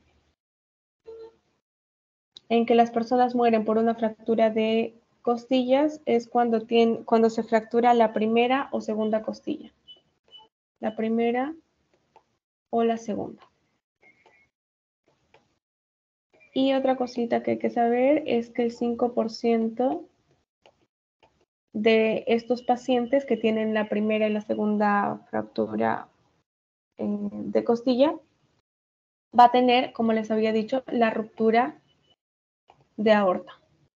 en que las personas mueren por una fractura de costillas es cuando, tiene, cuando se fractura la primera o segunda costilla. La primera o la segunda. Y otra cosita que hay que saber es que el cinco por ciento de estos pacientes que tienen la primera y la segunda fractura eh, de costilla va a tener, como les había dicho, la ruptura de aorta.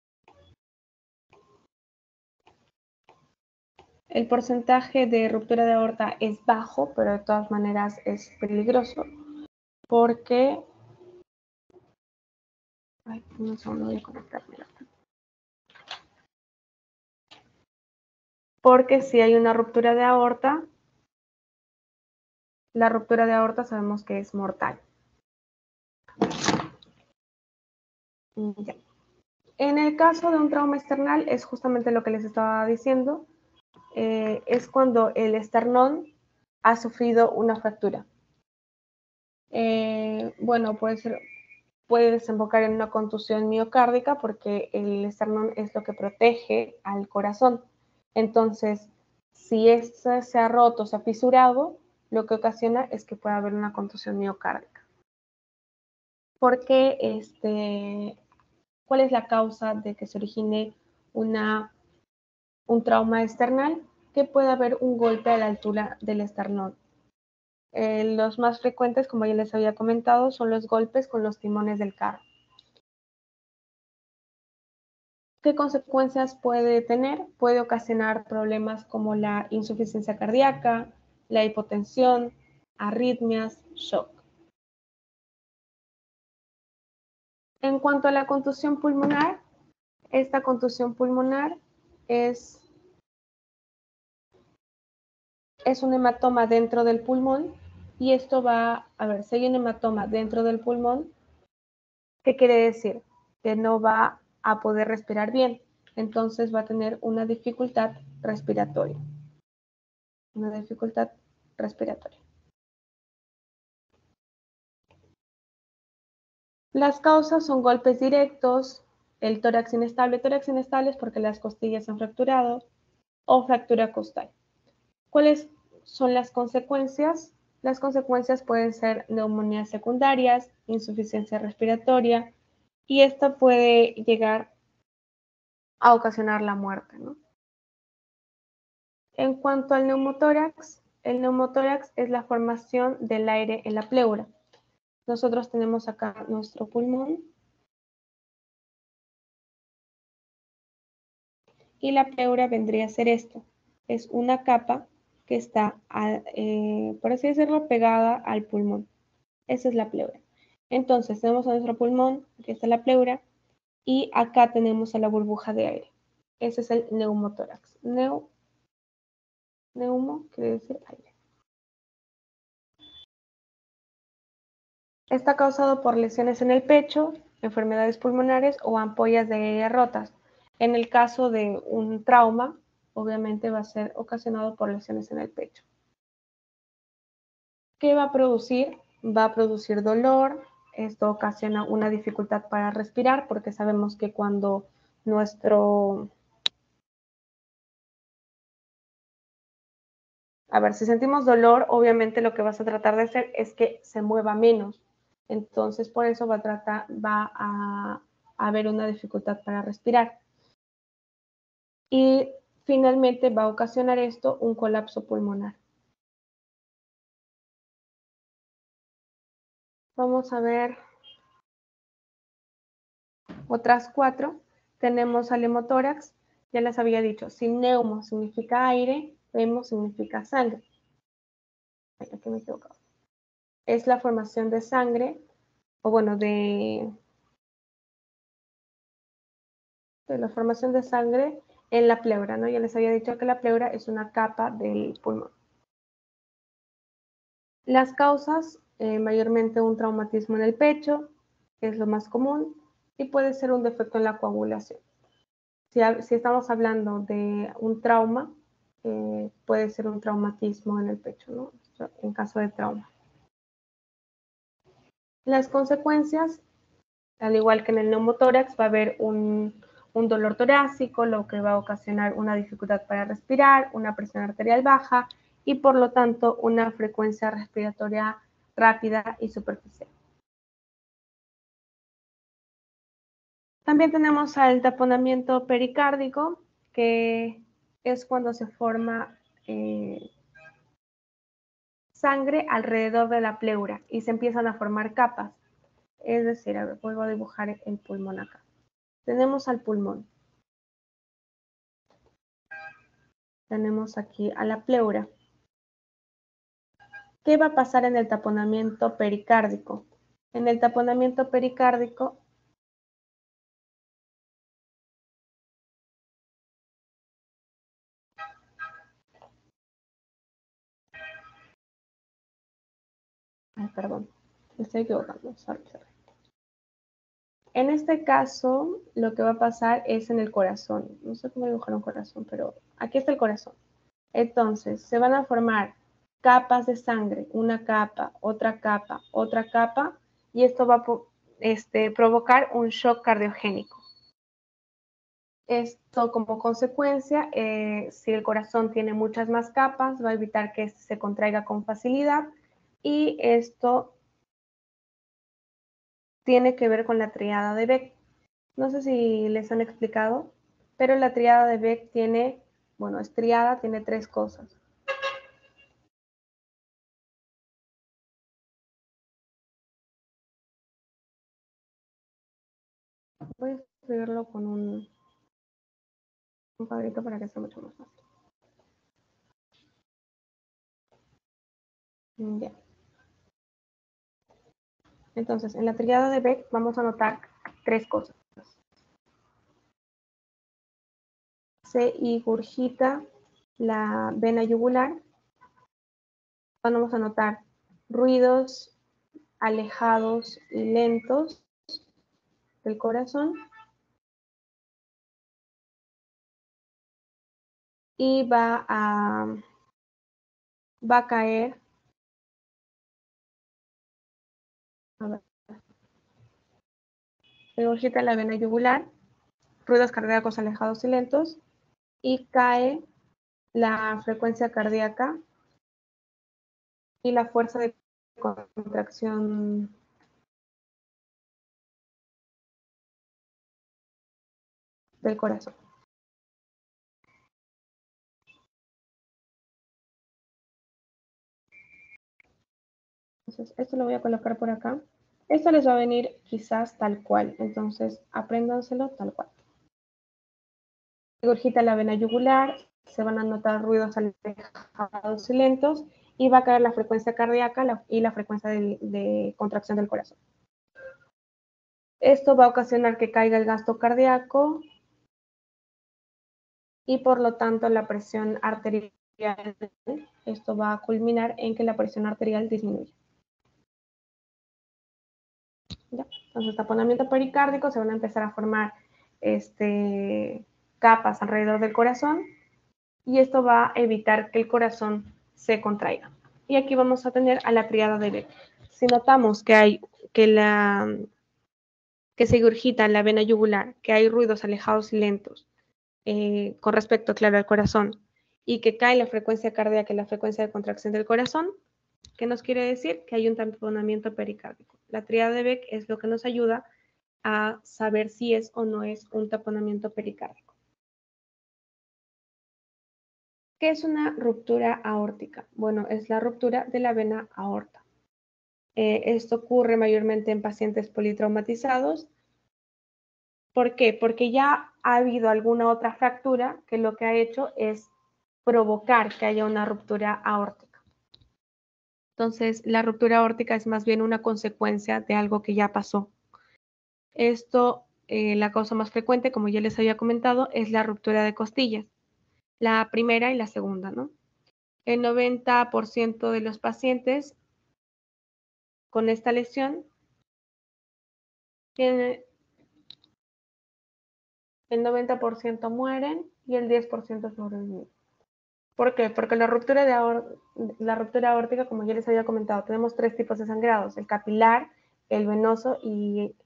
El porcentaje de ruptura de aorta es bajo, pero de todas maneras es peligroso porque... Ay, un segundo, voy a conectarme. Porque si hay una ruptura de aorta, la ruptura de aorta sabemos que es mortal. Ya. En el caso de un trauma esternal es justamente lo que les estaba diciendo. Eh, es cuando el esternón ha sufrido una fractura. Eh, bueno, puede ser, puede desembocar en una contusión miocárdica porque el esternón es lo que protege al corazón. Entonces, si este se ha roto, se ha fisurado, lo que ocasiona es que pueda haber una contusión miocárdica. Porque, este, ¿cuál es la causa de que se origine una, un trauma external, que puede haber un golpe a la altura del esternón. Eh, los más frecuentes, como ya les había comentado, son los golpes con los timones del carro. ¿Qué consecuencias puede tener? Puede ocasionar problemas como la insuficiencia cardíaca, la hipotensión, arritmias, shock. En cuanto a la contusión pulmonar, esta contusión pulmonar es, es un hematoma dentro del pulmón y esto va, a ver, si hay un hematoma dentro del pulmón, ¿qué quiere decir? Que no va a poder respirar bien, entonces va a tener una dificultad respiratoria. Una dificultad respiratoria. Las causas son golpes directos, el tórax inestable, tórax inestable es porque las costillas se han fracturado, o fractura costal. ¿Cuáles son las consecuencias? Las consecuencias pueden ser neumonías secundarias, insuficiencia respiratoria, y esto puede llegar a ocasionar la muerte, ¿no? En cuanto al neumotórax, el neumotórax es la formación del aire en la pleura. Nosotros tenemos acá nuestro pulmón y la pleura vendría a ser esto. Es una capa que está, eh, por así decirlo, pegada al pulmón. Esa es la pleura. Entonces tenemos a nuestro pulmón, aquí está la pleura, y acá tenemos a la burbuja de aire. Ese es el neumotórax. Neu, neumo quiere decir aire. Está causado por lesiones en el pecho, enfermedades pulmonares o ampollas de aire rotas. En el caso de un trauma, obviamente va a ser ocasionado por lesiones en el pecho. ¿Qué va a producir? Va a producir dolor. Esto ocasiona una dificultad para respirar porque sabemos que cuando nuestro... A ver, si sentimos dolor, obviamente lo que vas a tratar de hacer es que se mueva menos. Entonces, por eso va a tratar, va a, a haber una dificultad para respirar. Y finalmente va a ocasionar esto un colapso pulmonar. Vamos a ver otras cuatro. Tenemos al hemotórax, ya les había dicho, si neumo significa aire, hemo significa sangre. Aquí me he equivocado. Es la formación de sangre, o bueno, de, de la formación de sangre en la pleura, ¿no? Ya les había dicho que la pleura es una capa del pulmón. Las causas, eh, mayormente un traumatismo en el pecho, que es lo más común, y puede ser un defecto en la coagulación. Si, si estamos hablando de un trauma, eh, puede ser un traumatismo en el pecho, ¿no? En caso de trauma. Las consecuencias, al igual que en el neumotórax, va a haber un, un dolor torácico, lo que va a ocasionar una dificultad para respirar, una presión arterial baja y por lo tanto una frecuencia respiratoria rápida y superficial. También tenemos al taponamiento pericárdico, que es cuando se forma eh, sangre alrededor de la pleura y se empiezan a formar capas. Es decir, a ver, vuelvo a dibujar el pulmón acá. Tenemos al pulmón. Tenemos aquí a la pleura. ¿Qué va a pasar en el taponamiento pericárdico? En el taponamiento pericárdico, ay, perdón, me estoy equivocando, sorry, sorry. En este caso, lo que va a pasar es en el corazón. No sé cómo dibujar un corazón, pero aquí está el corazón. Entonces, se van a formar capas de sangre, una capa, otra capa, otra capa, y esto va a este, provocar un shock cardiogénico. Esto como consecuencia, eh, si el corazón tiene muchas más capas, va a evitar que este se contraiga con facilidad y esto tiene que ver con la triada de Beck. No sé si les han explicado Pero la triada de Beck tiene, bueno, es triada, tiene tres cosas. Voy a escribirlo con un, un cuadrito para que sea mucho más fácil. Ya. Entonces, en la triada de Beck vamos a notar tres cosas. Se ingurgita la vena yugular. Vamos a notar ruidos alejados y lentos del corazón. Y va a, va a caer. A ver. Se ingurgita la vena yugular, ruidos cardíacos alejados y lentos, y cae la frecuencia cardíaca y la fuerza de contracción del corazón. Entonces, esto lo voy a colocar por acá. Esto les va a venir quizás tal cual, entonces apréndanselo tal cual. Regurgita la vena yugular, se van a notar ruidos alejados y lentos, y va a caer la frecuencia cardíaca la, y la frecuencia de, de contracción del corazón. Esto va a ocasionar que caiga el gasto cardíaco y por lo tanto la presión arterial. Esto va a culminar en que la presión arterial disminuya. ¿Ya? Entonces, taponamiento pericárdico, se van a empezar a formar este, capas alrededor del corazón y esto va a evitar que el corazón se contraiga. Y aquí vamos a tener a la triada de Beck. Si notamos que hay que la que se ingurgita la vena yugular, que hay ruidos alejados y lentos eh, con respecto, claro, al corazón, y que cae la frecuencia cardíaca y la frecuencia de contracción del corazón, ¿qué nos quiere decir? Que hay un taponamiento pericárdico. La triada de Beck es lo que nos ayuda a saber si es o no es un taponamiento pericárdico. ¿Qué es una ruptura aórtica? Bueno, es la ruptura de la vena aorta. Eh, esto ocurre mayormente en pacientes politraumatizados. ¿Por qué? Porque ya ha habido alguna otra fractura que lo que ha hecho es provocar que haya una ruptura aórtica. Entonces, la ruptura aórtica es más bien una consecuencia de algo que ya pasó. Esto, eh, la causa más frecuente, como ya les había comentado, es la ruptura de costillas, la primera y la segunda, ¿no? El noventa por ciento de los pacientes con esta lesión tiene, el noventa por ciento mueren y el diez por ciento sobreviven. ¿Por qué? Porque la ruptura, de aor la ruptura aórtica, como ya les había comentado, tenemos tres tipos de sangrados, el capilar, el venoso y,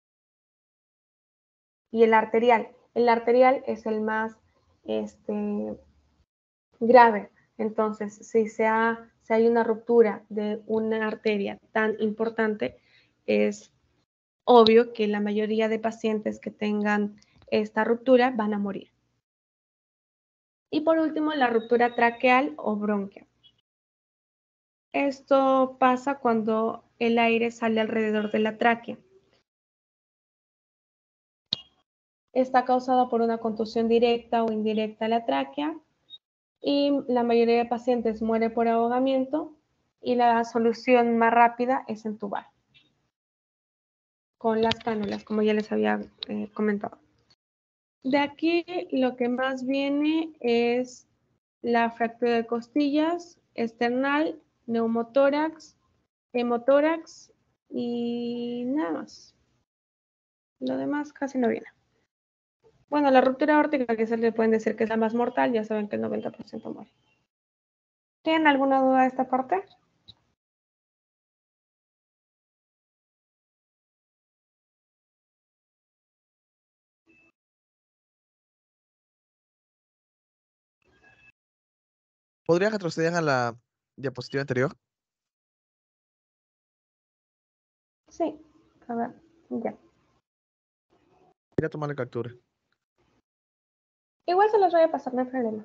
y el arterial. El arterial es el más este, grave. Entonces, si, se ha, si hay una ruptura de una arteria tan importante, es obvio que la mayoría de pacientes que tengan esta ruptura van a morir. Y por último, la ruptura traqueal o bronquial. Esto pasa cuando el aire sale alrededor de la tráquea. Está causada por una contusión directa o indirecta a la tráquea y la mayoría de pacientes muere por ahogamiento y la solución más rápida es entubar con las cánulas, como ya les había eh, comentado. De aquí lo que más viene es la fractura de costillas, esternal, neumotórax, hemotórax y nada más. Lo demás casi no viene. Bueno, la ruptura aórtica, que se le pueden decir que es la más mortal, ya saben que el noventa por ciento muere. ¿Tienen alguna duda de esta parte? ¿Podría retroceder a la diapositiva anterior? Sí, a ver, ya. Voy a tomarle captura. Igual se los voy a pasar, no hay problema.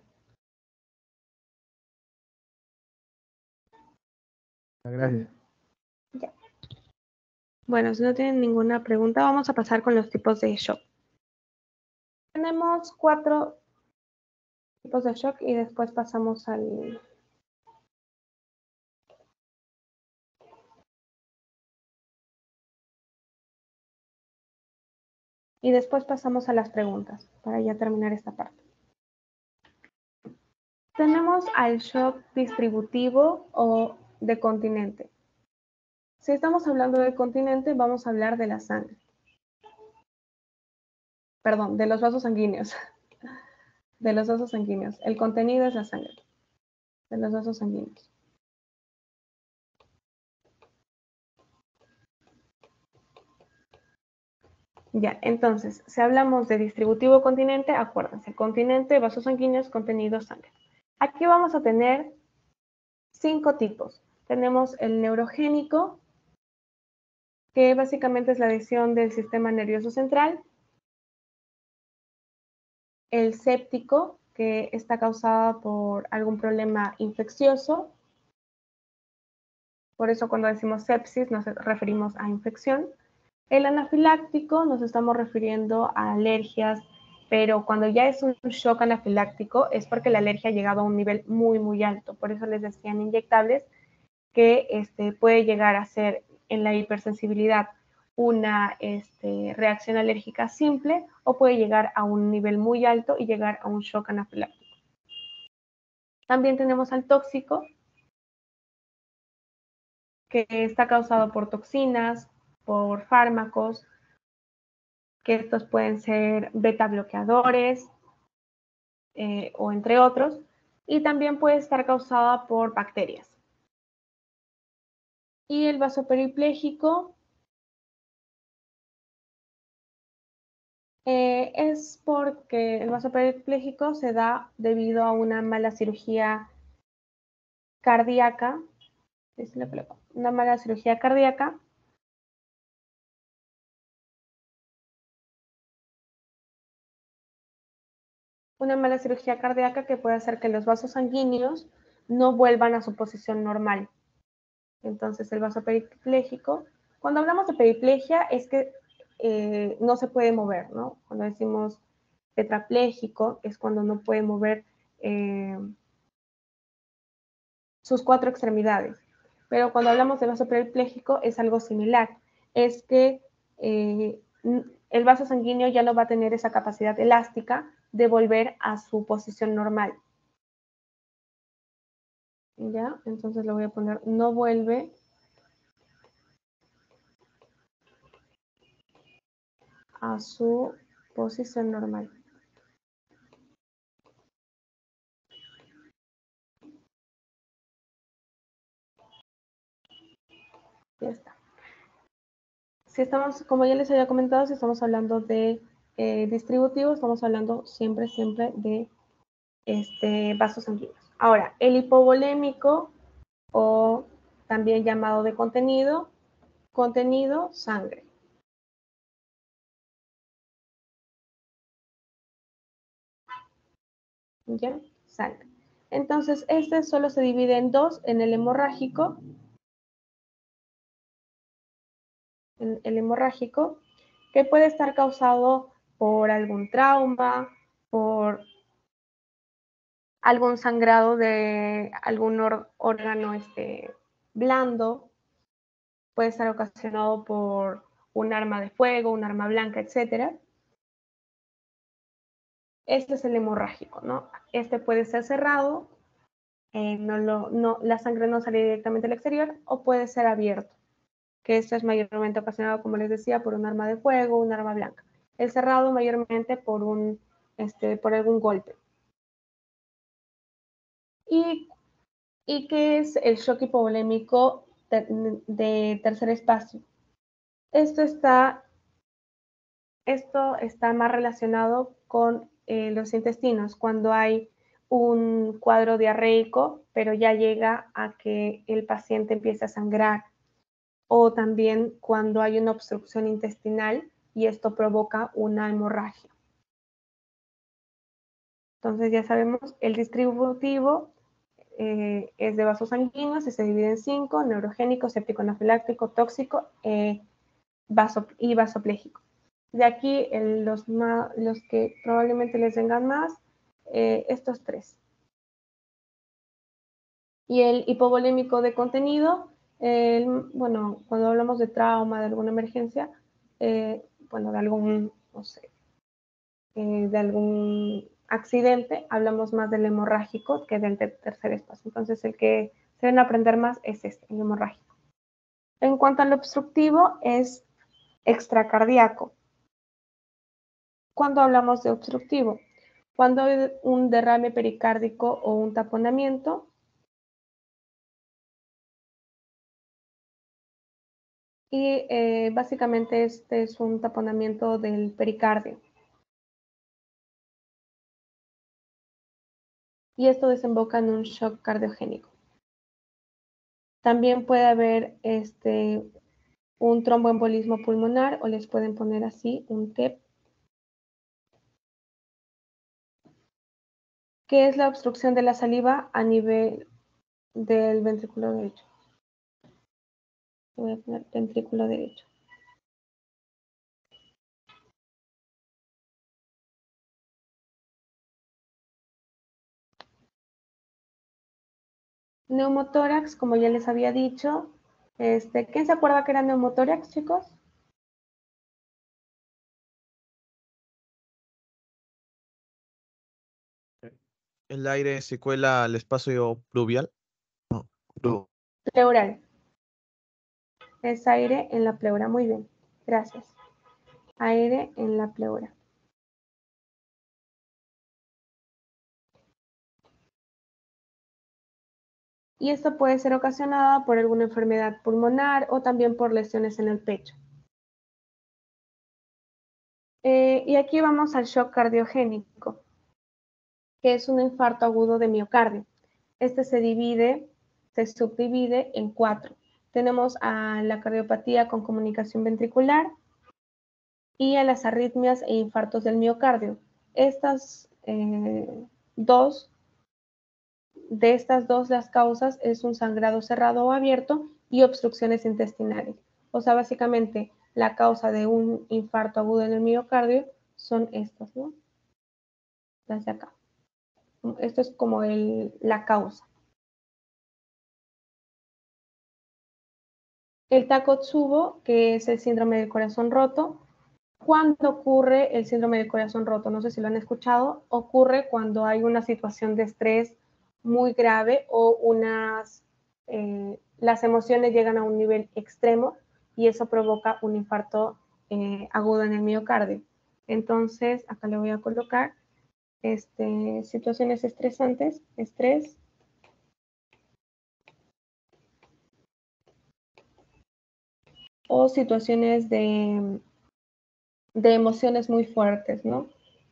Gracias. Ya. Bueno, si no tienen ninguna pregunta, vamos a pasar con los tipos de shock. Tenemos cuatro tipos de shock y después pasamos al... Y después pasamos a las preguntas para ya terminar esta parte. Tenemos al shock distributivo o de continente. Si estamos hablando de continente, vamos a hablar de la sangre. Perdón, de los vasos sanguíneos. De los vasos sanguíneos. El contenido es la sangre. De los vasos sanguíneos. Ya, entonces, si hablamos de distributivo continente, acuérdense, continente, vasos sanguíneos, contenido, sangre. Aquí vamos a tener cinco tipos. Tenemos el neurogénico, que básicamente es la lesión del sistema nervioso central. El séptico, que está causado por algún problema infeccioso. Por eso cuando decimos sepsis nos referimos a infección. El anafiláctico nos estamos refiriendo a alergias, pero cuando ya es un shock anafiláctico es porque la alergia ha llegado a un nivel muy, muy alto. Por eso les decían inyectables, que este, puede llegar a ser en la hipersensibilidad una este, reacción alérgica simple o puede llegar a un nivel muy alto y llegar a un shock anafiláctico. También tenemos al tóxico, que está causado por toxinas, por fármacos, que estos pueden ser beta bloqueadores eh, o entre otros, y también puede estar causada por bacterias. Y el vaso peripléjico eh, es porque el vaso peripléjico se da debido a una mala cirugía cardíaca, una mala cirugía cardíaca, una mala cirugía cardíaca que puede hacer que los vasos sanguíneos no vuelvan a su posición normal. Entonces, el vaso peripléjico, cuando hablamos de periplegia es que eh, no se puede mover, ¿no? Cuando decimos tetrapléjico es cuando no puede mover eh, sus cuatro extremidades. Pero cuando hablamos de vaso peripléjico es algo similar. Es que eh, el vaso sanguíneo ya no va a tener esa capacidad elástica de volver a su posición normal. ¿Ya? Entonces le voy a poner no vuelve a su posición normal. Ya está. Si estamos, como ya les había comentado, si estamos hablando de eh, distributivo, estamos hablando siempre, siempre de este, vasos sanguíneos. Ahora, el hipovolémico o también llamado de contenido, contenido, sangre. ¿Ya? Sangre. Entonces, este solo se divide en dos, en el hemorrágico, en el hemorrágico, que puede estar causado por algún trauma, por algún sangrado de algún órgano este, blando, puede estar ocasionado por un arma de fuego, un arma blanca, etcétera. Este es el hemorrágico, ¿no? Este puede ser cerrado, eh, no lo, no, la sangre no sale directamente al exterior, o puede ser abierto, que esto es mayormente ocasionado, como les decía, por un arma de fuego, un arma blanca. El cerrado mayormente por, un, este, por algún golpe. ¿Y, y qué es el shock hipovolémico de, de tercer espacio? Esto está, esto está más relacionado con eh, los intestinos, cuando hay un cuadro diarreico, pero ya llega a que el paciente empiece a sangrar, o también cuando hay una obstrucción intestinal y esto provoca una hemorragia. Entonces ya sabemos, el distributivo eh, es de vasos sanguíneos y se divide en cinco: neurogénico, séptico anafiláctico, tóxico eh, vaso, y vasopléjico. De aquí el, los, más, los que probablemente les vengan más, eh, estos tres. Y el hipovolémico de contenido, eh, bueno, cuando hablamos de trauma, de alguna emergencia, eh, bueno, de algún, no sé, eh, de algún accidente, hablamos más del hemorrágico que del de tercer espacio. Entonces, el que se deben aprender más es este, el hemorrágico. En cuanto al obstructivo, es extracardíaco. ¿Cuándo hablamos de obstructivo? Cuando hay un derrame pericárdico o un taponamiento. Y eh, básicamente este es un taponamiento del pericardio. Y esto desemboca en un shock cardiogénico. También puede haber este, un tromboembolismo pulmonar, o les pueden poner así un T E P, que es la obstrucción de la saliva a nivel del ventrículo derecho. Voy a poner ventrículo derecho. Neumotórax, como ya les había dicho, este, ¿quién se acuerda que era neumotórax, chicos? El aire se cuela al espacio pluvial. No, plu- Pleural. Es aire en la pleura. Muy bien, gracias. Aire en la pleura. Y esto puede ser ocasionado por alguna enfermedad pulmonar o también por lesiones en el pecho. Eh, y aquí vamos al shock cardiogénico, que es un infarto agudo de miocardio. Este se divide, se subdivide en cuatro. Tenemos a la cardiopatía con comunicación ventricular y a las arritmias e infartos del miocardio. Estas eh, dos, de estas dos, las causas es un sangrado cerrado o abierto y obstrucciones intestinales. O sea, básicamente la causa de un infarto agudo en el miocardio son estas, ¿no? Las de acá. Esto es como el, la causa. El Takotsubo, que es el síndrome del corazón roto. ¿Cuándo ocurre el síndrome del corazón roto? No sé si lo han escuchado. Ocurre cuando hay una situación de estrés muy grave o unas, eh, las emociones llegan a un nivel extremo y eso provoca un infarto eh, agudo en el miocardio. Entonces, acá le voy a colocar este, situaciones estresantes, estrés, o situaciones de, de emociones muy fuertes, ¿no?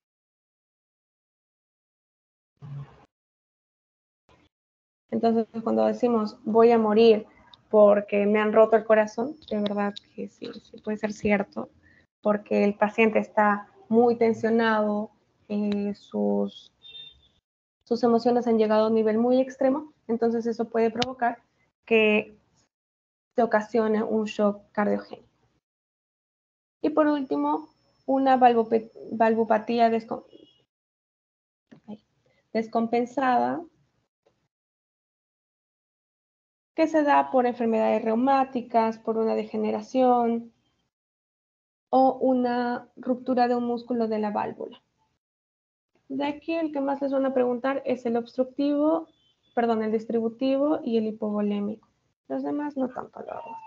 Entonces, cuando decimos voy a morir porque me han roto el corazón, de verdad que sí, sí puede ser cierto, porque el paciente está muy tensionado, eh, sus, sus emociones han llegado a un nivel muy extremo, entonces eso puede provocar que se ocasione un shock cardiogénico. Y por último, una valvopatía descom descompensada, que se da por enfermedades reumáticas, por una degeneración o una ruptura de un músculo de la válvula. De aquí el que más les van a preguntar es el obstructivo, perdón, el distributivo y el hipovolémico. Los demás no tanto, la verdad.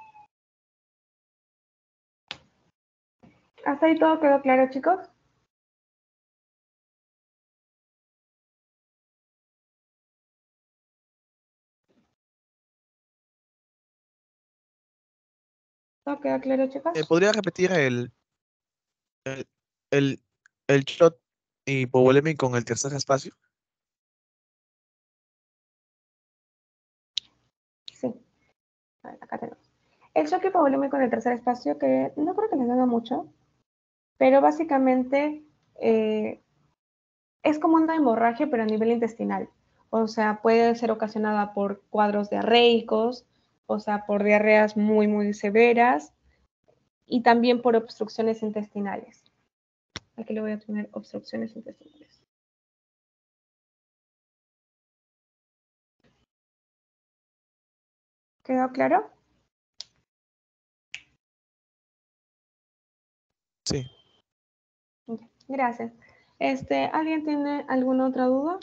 ¿Hasta ahí todo quedó claro, chicos? ¿Todo quedó claro, chicos? Eh, ¿podría repetir el, el, el, el shot hipovolémico con el tercer espacio? Sí. A ver, acá tenemos. El shock hipovolémico en el tercer espacio, que no creo que les haga mucho, pero básicamente eh, Es como una hemorragia, pero a nivel intestinal. O sea, puede ser ocasionada por cuadros diarreicos, o sea, por diarreas muy, muy severas y también por obstrucciones intestinales. Aquí le voy a poner obstrucciones intestinales. ¿Quedó claro? Sí. Gracias. Este, ¿alguien tiene alguna otra duda?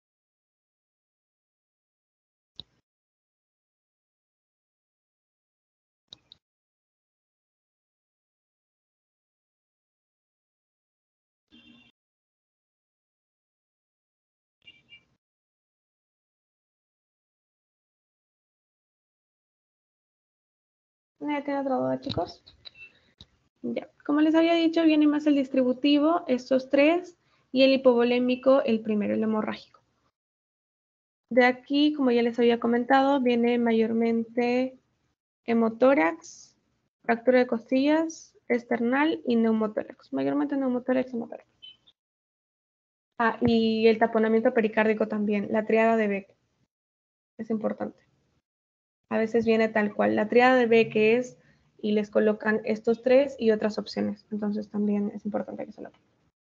¿Nadie tiene otra duda, chicos? Ya. Como les había dicho, viene más el distributivo, estos tres, y el hipovolémico, el primero, el hemorrágico. De aquí, como ya les había comentado, viene mayormente hemotórax, fractura de costillas, esternal y neumotórax. Mayormente neumotórax y hemótórax. Ah, y el taponamiento pericárdico también, la triada de Beck. Es importante. A veces viene tal cual. La triada de Beck es, y les colocan estos tres y otras opciones. Entonces también es importante que se lo.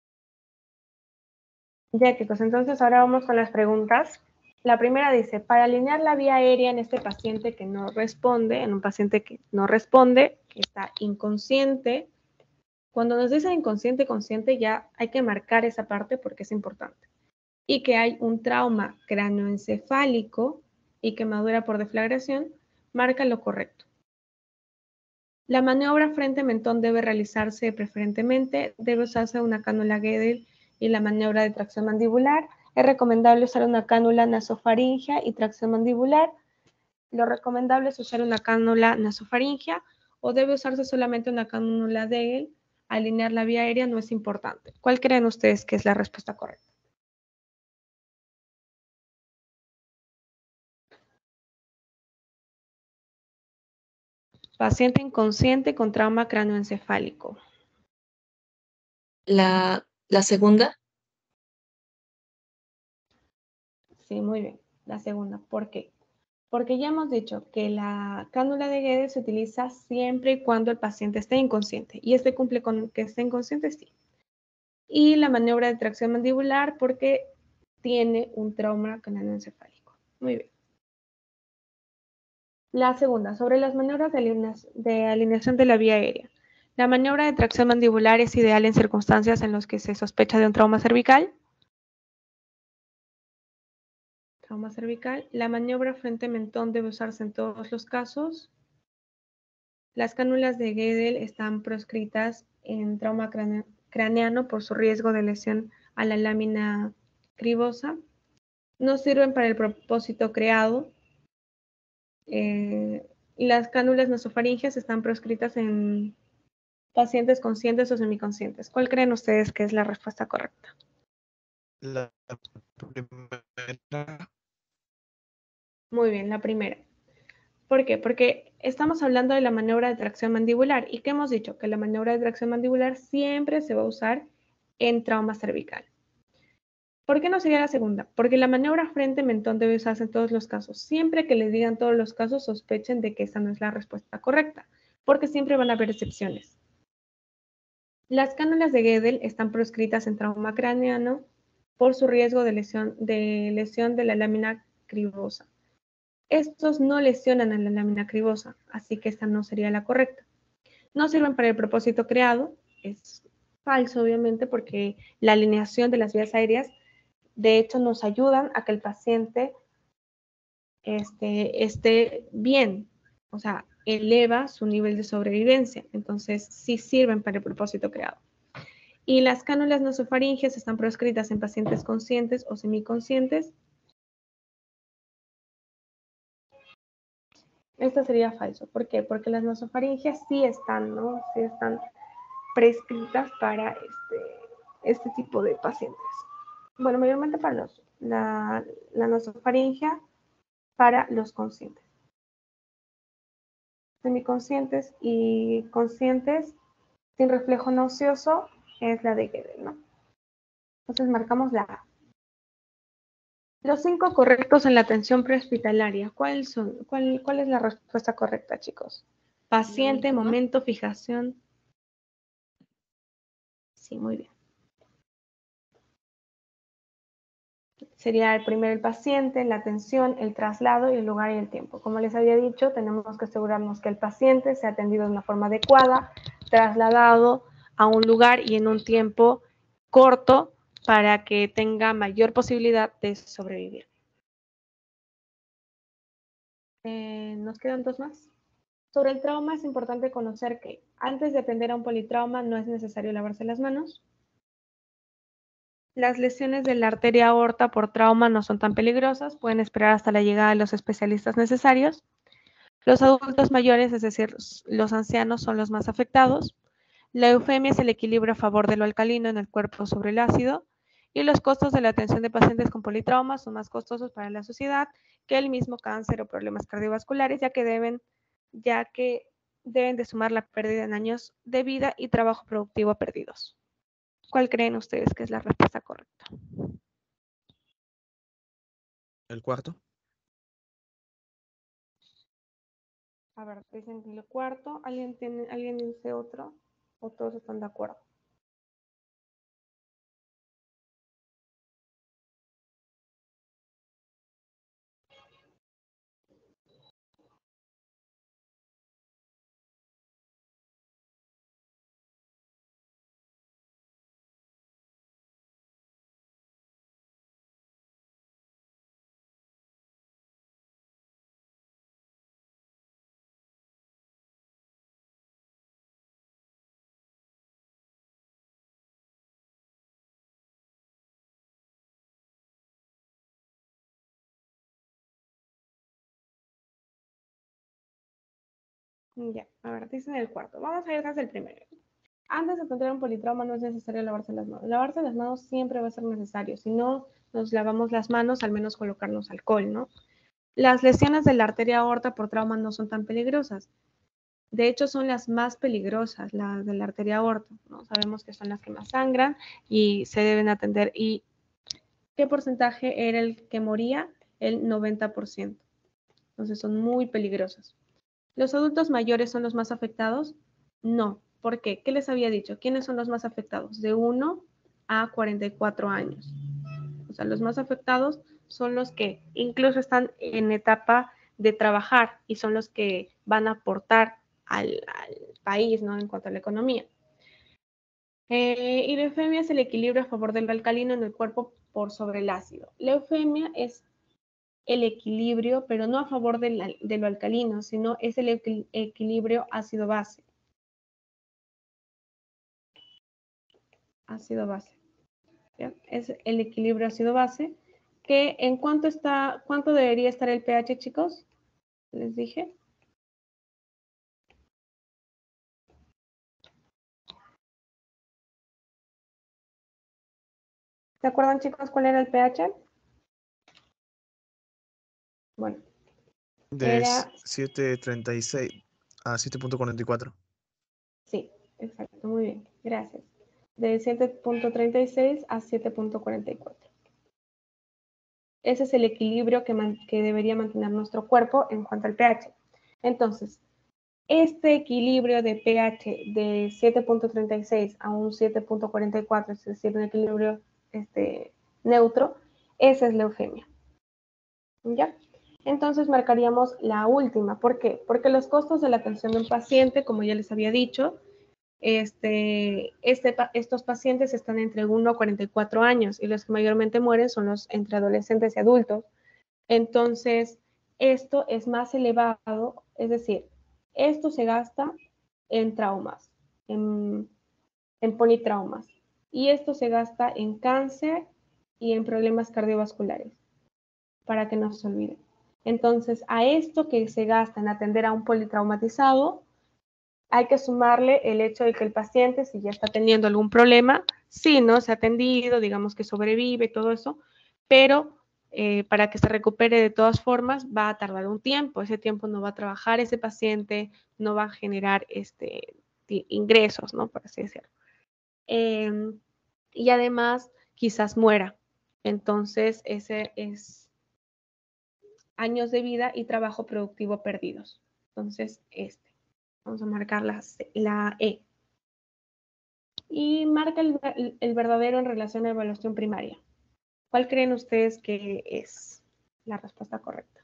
Ya, chicos, entonces ahora vamos con las preguntas. La primera dice, para alinear la vía aérea en este paciente que no responde, en un paciente que no responde, que está inconsciente, cuando nos dice inconsciente, consciente, ya hay que marcar esa parte porque es importante. Y que hay un trauma cráneoencefálico y quemadura por deflagración, marca lo correcto. La maniobra frente-mentón debe realizarse preferentemente, debe usarse una cánula Guedel y la maniobra de tracción mandibular. Es recomendable usar una cánula nasofaringea y tracción mandibular. Lo recomendable es usar una cánula nasofaringea o debe usarse solamente una cánula Guedel. Alinear la vía aérea no es importante. ¿Cuál creen ustedes que es la respuesta correcta? Paciente inconsciente con trauma cráneoencefálico. La, la segunda, Sí, muy bien. La segunda. ¿Por qué? Porque ya hemos dicho que la cánula de Guedes se utiliza siempre y cuando el paciente esté inconsciente. Y este cumple con que esté inconsciente, sí. Y la maniobra de tracción mandibular porque tiene un trauma craneoencefálico. Muy bien. La segunda, sobre las maniobras de, alineación de alineación de la vía aérea. La maniobra de tracción mandibular es ideal en circunstancias en las que se sospecha de un trauma cervical. Trauma cervical. La maniobra frente-mentón debe usarse en todos los casos. Las cánulas de Guedel están proscritas en trauma craneano por su riesgo de lesión a la lámina cribosa. No sirven para el propósito creado. Eh, las cánulas nasofaringeas están proscritas en pacientes conscientes o semiconscientes. ¿Cuál creen ustedes que es la respuesta correcta? La primera. Muy bien, la primera. ¿Por qué? Porque estamos hablando de la maniobra de tracción mandibular. ¿Y qué hemos dicho? Que la maniobra de tracción mandibular siempre se va a usar en trauma cervical. ¿Por qué no sería la segunda? Porque la maniobra frente-mentón debe usarse en todos los casos. Siempre que les digan todos los casos, sospechen de que esa no es la respuesta correcta, porque siempre van a haber excepciones. Las cánulas de Guedel están proscritas en trauma craneano por su riesgo de lesión de, lesión de la lámina cribosa. Estos no lesionan a la lámina cribosa, así que esta no sería la correcta. No sirven para el propósito creado, es falso obviamente porque la alineación de las vías aéreas de hecho nos ayudan a que el paciente este, esté bien, o sea, eleva su nivel de sobrevivencia, entonces sí sirven para el propósito creado. Y las cánulas nasofaringeas están proscritas en pacientes conscientes o semiconscientes. Esto sería falso. ¿Por qué? Porque las nasofaringeas sí están, ¿no? Sí están prescritas para este, este tipo de pacientes. Bueno, mayormente para los, la, la nasofaringea para los conscientes. Semiconscientes y conscientes sin reflejo nauseoso es la de Guedel, ¿no? Entonces marcamos la A. Los cinco correctos en la atención prehospitalaria. ¿Cuál son? ¿Cuál, cuál es la respuesta correcta, chicos? Paciente, última. momento, fijación. Sí, muy bien. Sería el primero el paciente, la atención, el traslado y el lugar y el tiempo. Como les había dicho, tenemos que asegurarnos que el paciente sea atendido de una forma adecuada, trasladado a un lugar y en un tiempo corto para que tenga mayor posibilidad de sobrevivir. Eh, ¿Nos quedan dos más? Sobre el trauma es importante conocer que antes de atender a un politrauma no es necesario lavarse las manos. Las lesiones de la arteria aorta por trauma no son tan peligrosas, pueden esperar hasta la llegada de los especialistas necesarios. Los adultos mayores, es decir, los ancianos, son los más afectados. La eufemia es el equilibrio a favor de lo alcalino en el cuerpo sobre el ácido. Y los costos de la atención de pacientes con politrauma son más costosos para la sociedad que el mismo cáncer o problemas cardiovasculares, ya que deben, ya que deben de sumar la pérdida en años de vida y trabajo productivo perdidos. ¿Cuál creen ustedes que es la respuesta correcta? ¿El cuarto? A ver, dicen el cuarto. ¿Alguien tiene, alguien dice otro? ¿O todos están de acuerdo? Ya, a ver, dicen el cuarto. Vamos a ir desde el primero. Antes de atender un politrauma no es necesario lavarse las manos. Lavarse las manos siempre va a ser necesario. Si no nos lavamos las manos, al menos colocarnos alcohol, ¿no? Las lesiones de la arteria aorta por trauma no son tan peligrosas. De hecho, son las más peligrosas, las de la arteria aorta, ¿no? Sabemos que son las que más sangran y se deben atender. ¿Y qué porcentaje era el que moría? El noventa por ciento. Entonces son muy peligrosas. ¿Los adultos mayores son los más afectados? No. ¿Por qué? ¿Qué les había dicho? ¿Quiénes son los más afectados? De uno a cuarenta y cuatro años. O sea, los más afectados son los que incluso están en etapa de trabajar y son los que van a aportar al, al país, ¿no? En cuanto a la economía. Eh, y la eufemia es el equilibrio a favor del alcalino en el cuerpo por sobre el ácido. La eufemia es el equilibrio, pero no a favor de, la, de lo alcalino, sino es el equi equilibrio ácido-base. Ácido-base. Es el equilibrio ácido-base. Que ¿En cuánto está, cuánto debería estar el pH, chicos? Les dije. ¿Se acuerdan, chicos, cuál era el pH? Bueno. De Era... siete punto treinta y seis a siete punto cuarenta y cuatro. Sí, exacto, muy bien, gracias. De siete punto treinta y seis a siete punto cuarenta y cuatro. Ese es el equilibrio que, man, que debería mantener nuestro cuerpo en cuanto al pH. Entonces, este equilibrio de pH de siete punto treinta y seis a un siete punto cuarenta y cuatro, es decir, un equilibrio este, neutro, esa es la eufemia. ¿Ya? Entonces marcaríamos la última. ¿Por qué? Porque los costos de la atención de un paciente, como ya les había dicho, este, este, estos pacientes están entre uno a cuarenta y cuatro años y los que mayormente mueren son los entre adolescentes y adultos. Entonces, esto es más elevado, es decir, esto se gasta en traumas, en, en politraumas, y esto se gasta en cáncer y en problemas cardiovasculares, para que no se olviden. Entonces, a esto que se gasta en atender a un politraumatizado, hay que sumarle el hecho de que el paciente, si ya está teniendo algún problema, sí, ¿no? Se ha atendido, digamos que sobrevive, todo eso, pero eh, para que se recupere de todas formas va a tardar un tiempo. Ese tiempo no va a trabajar ese paciente, no va a generar este, ingresos, ¿no? Por así decirlo. Eh, y además quizás muera. Entonces, ese es años de vida y trabajo productivo perdidos. Entonces, este. Vamos a marcar la, C, la E. Y marca el, el verdadero en relación a la evaluación primaria. ¿Cuál creen ustedes que es la respuesta correcta?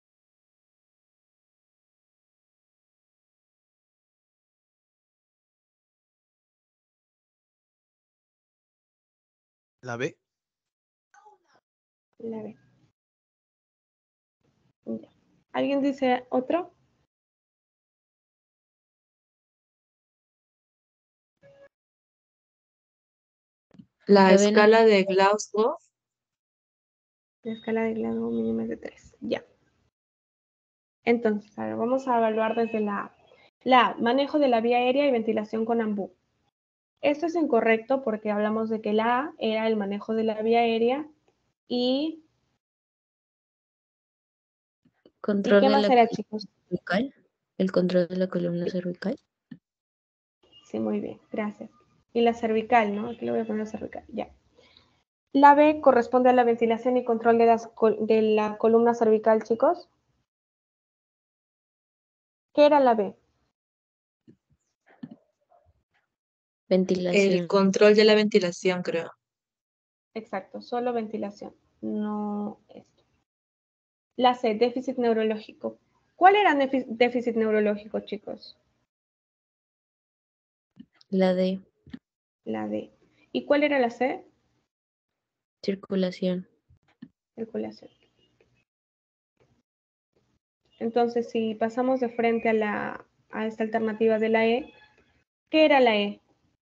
¿La B? La B. Ya. ¿Alguien dice otro? La La B no. escala de Glasgow. La escala de Glasgow mínima es de tres. Ya. Entonces, a ver, vamos a evaluar desde la A. La A, manejo de la vía aérea y ventilación con ambú. Esto es incorrecto porque hablamos de que la A era el manejo de la vía aérea y... Control ¿Y qué de más la era, columna chicos? cervical. El control de la columna cervical. Sí, muy bien, gracias. Y la cervical, ¿no? Aquí le voy a poner cervical, ya. La B corresponde a la ventilación y control de, las, de la columna cervical, chicos. ¿Qué era la B? Ventilación. El control de la ventilación, creo. Exacto, solo ventilación, no esto. La C, déficit neurológico. ¿Cuál era déficit neurológico, chicos? La D. La D. ¿Y cuál era la C? Circulación. Circulación. Entonces, si pasamos de frente a, la, a esta alternativa de la E, ¿qué era la E?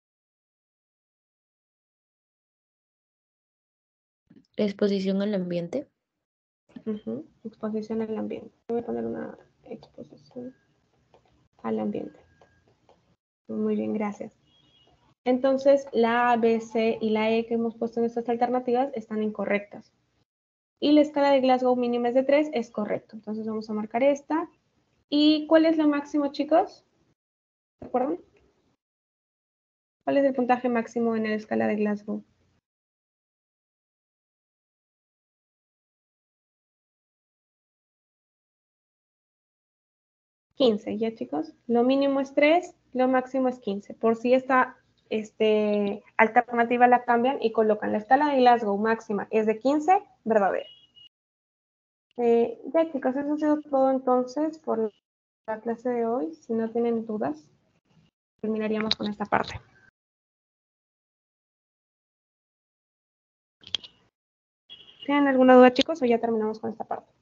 Exposición al ambiente. Uh-huh. Exposición al ambiente. Voy a poner una exposición al ambiente. Muy bien, gracias. Entonces, la A, B, C y la E que hemos puesto en estas alternativas están incorrectas. Y la escala de Glasgow mínima es de tres, es correcto. Entonces vamos a marcar esta. ¿Y cuál es lo máximo, chicos? ¿Se acuerdan? ¿Cuál es el puntaje máximo en la escala de Glasgow? quince, ¿ya, chicos? Lo mínimo es tres, lo máximo es quince. Por si esta este, alternativa la cambian y colocan la escala de Glasgow máxima es de quince, verdadero. Eh, ya, chicos, eso ha sido todo entonces por la clase de hoy. Si no tienen dudas, terminaríamos con esta parte. ¿Tienen alguna duda, chicos, o ya terminamos con esta parte?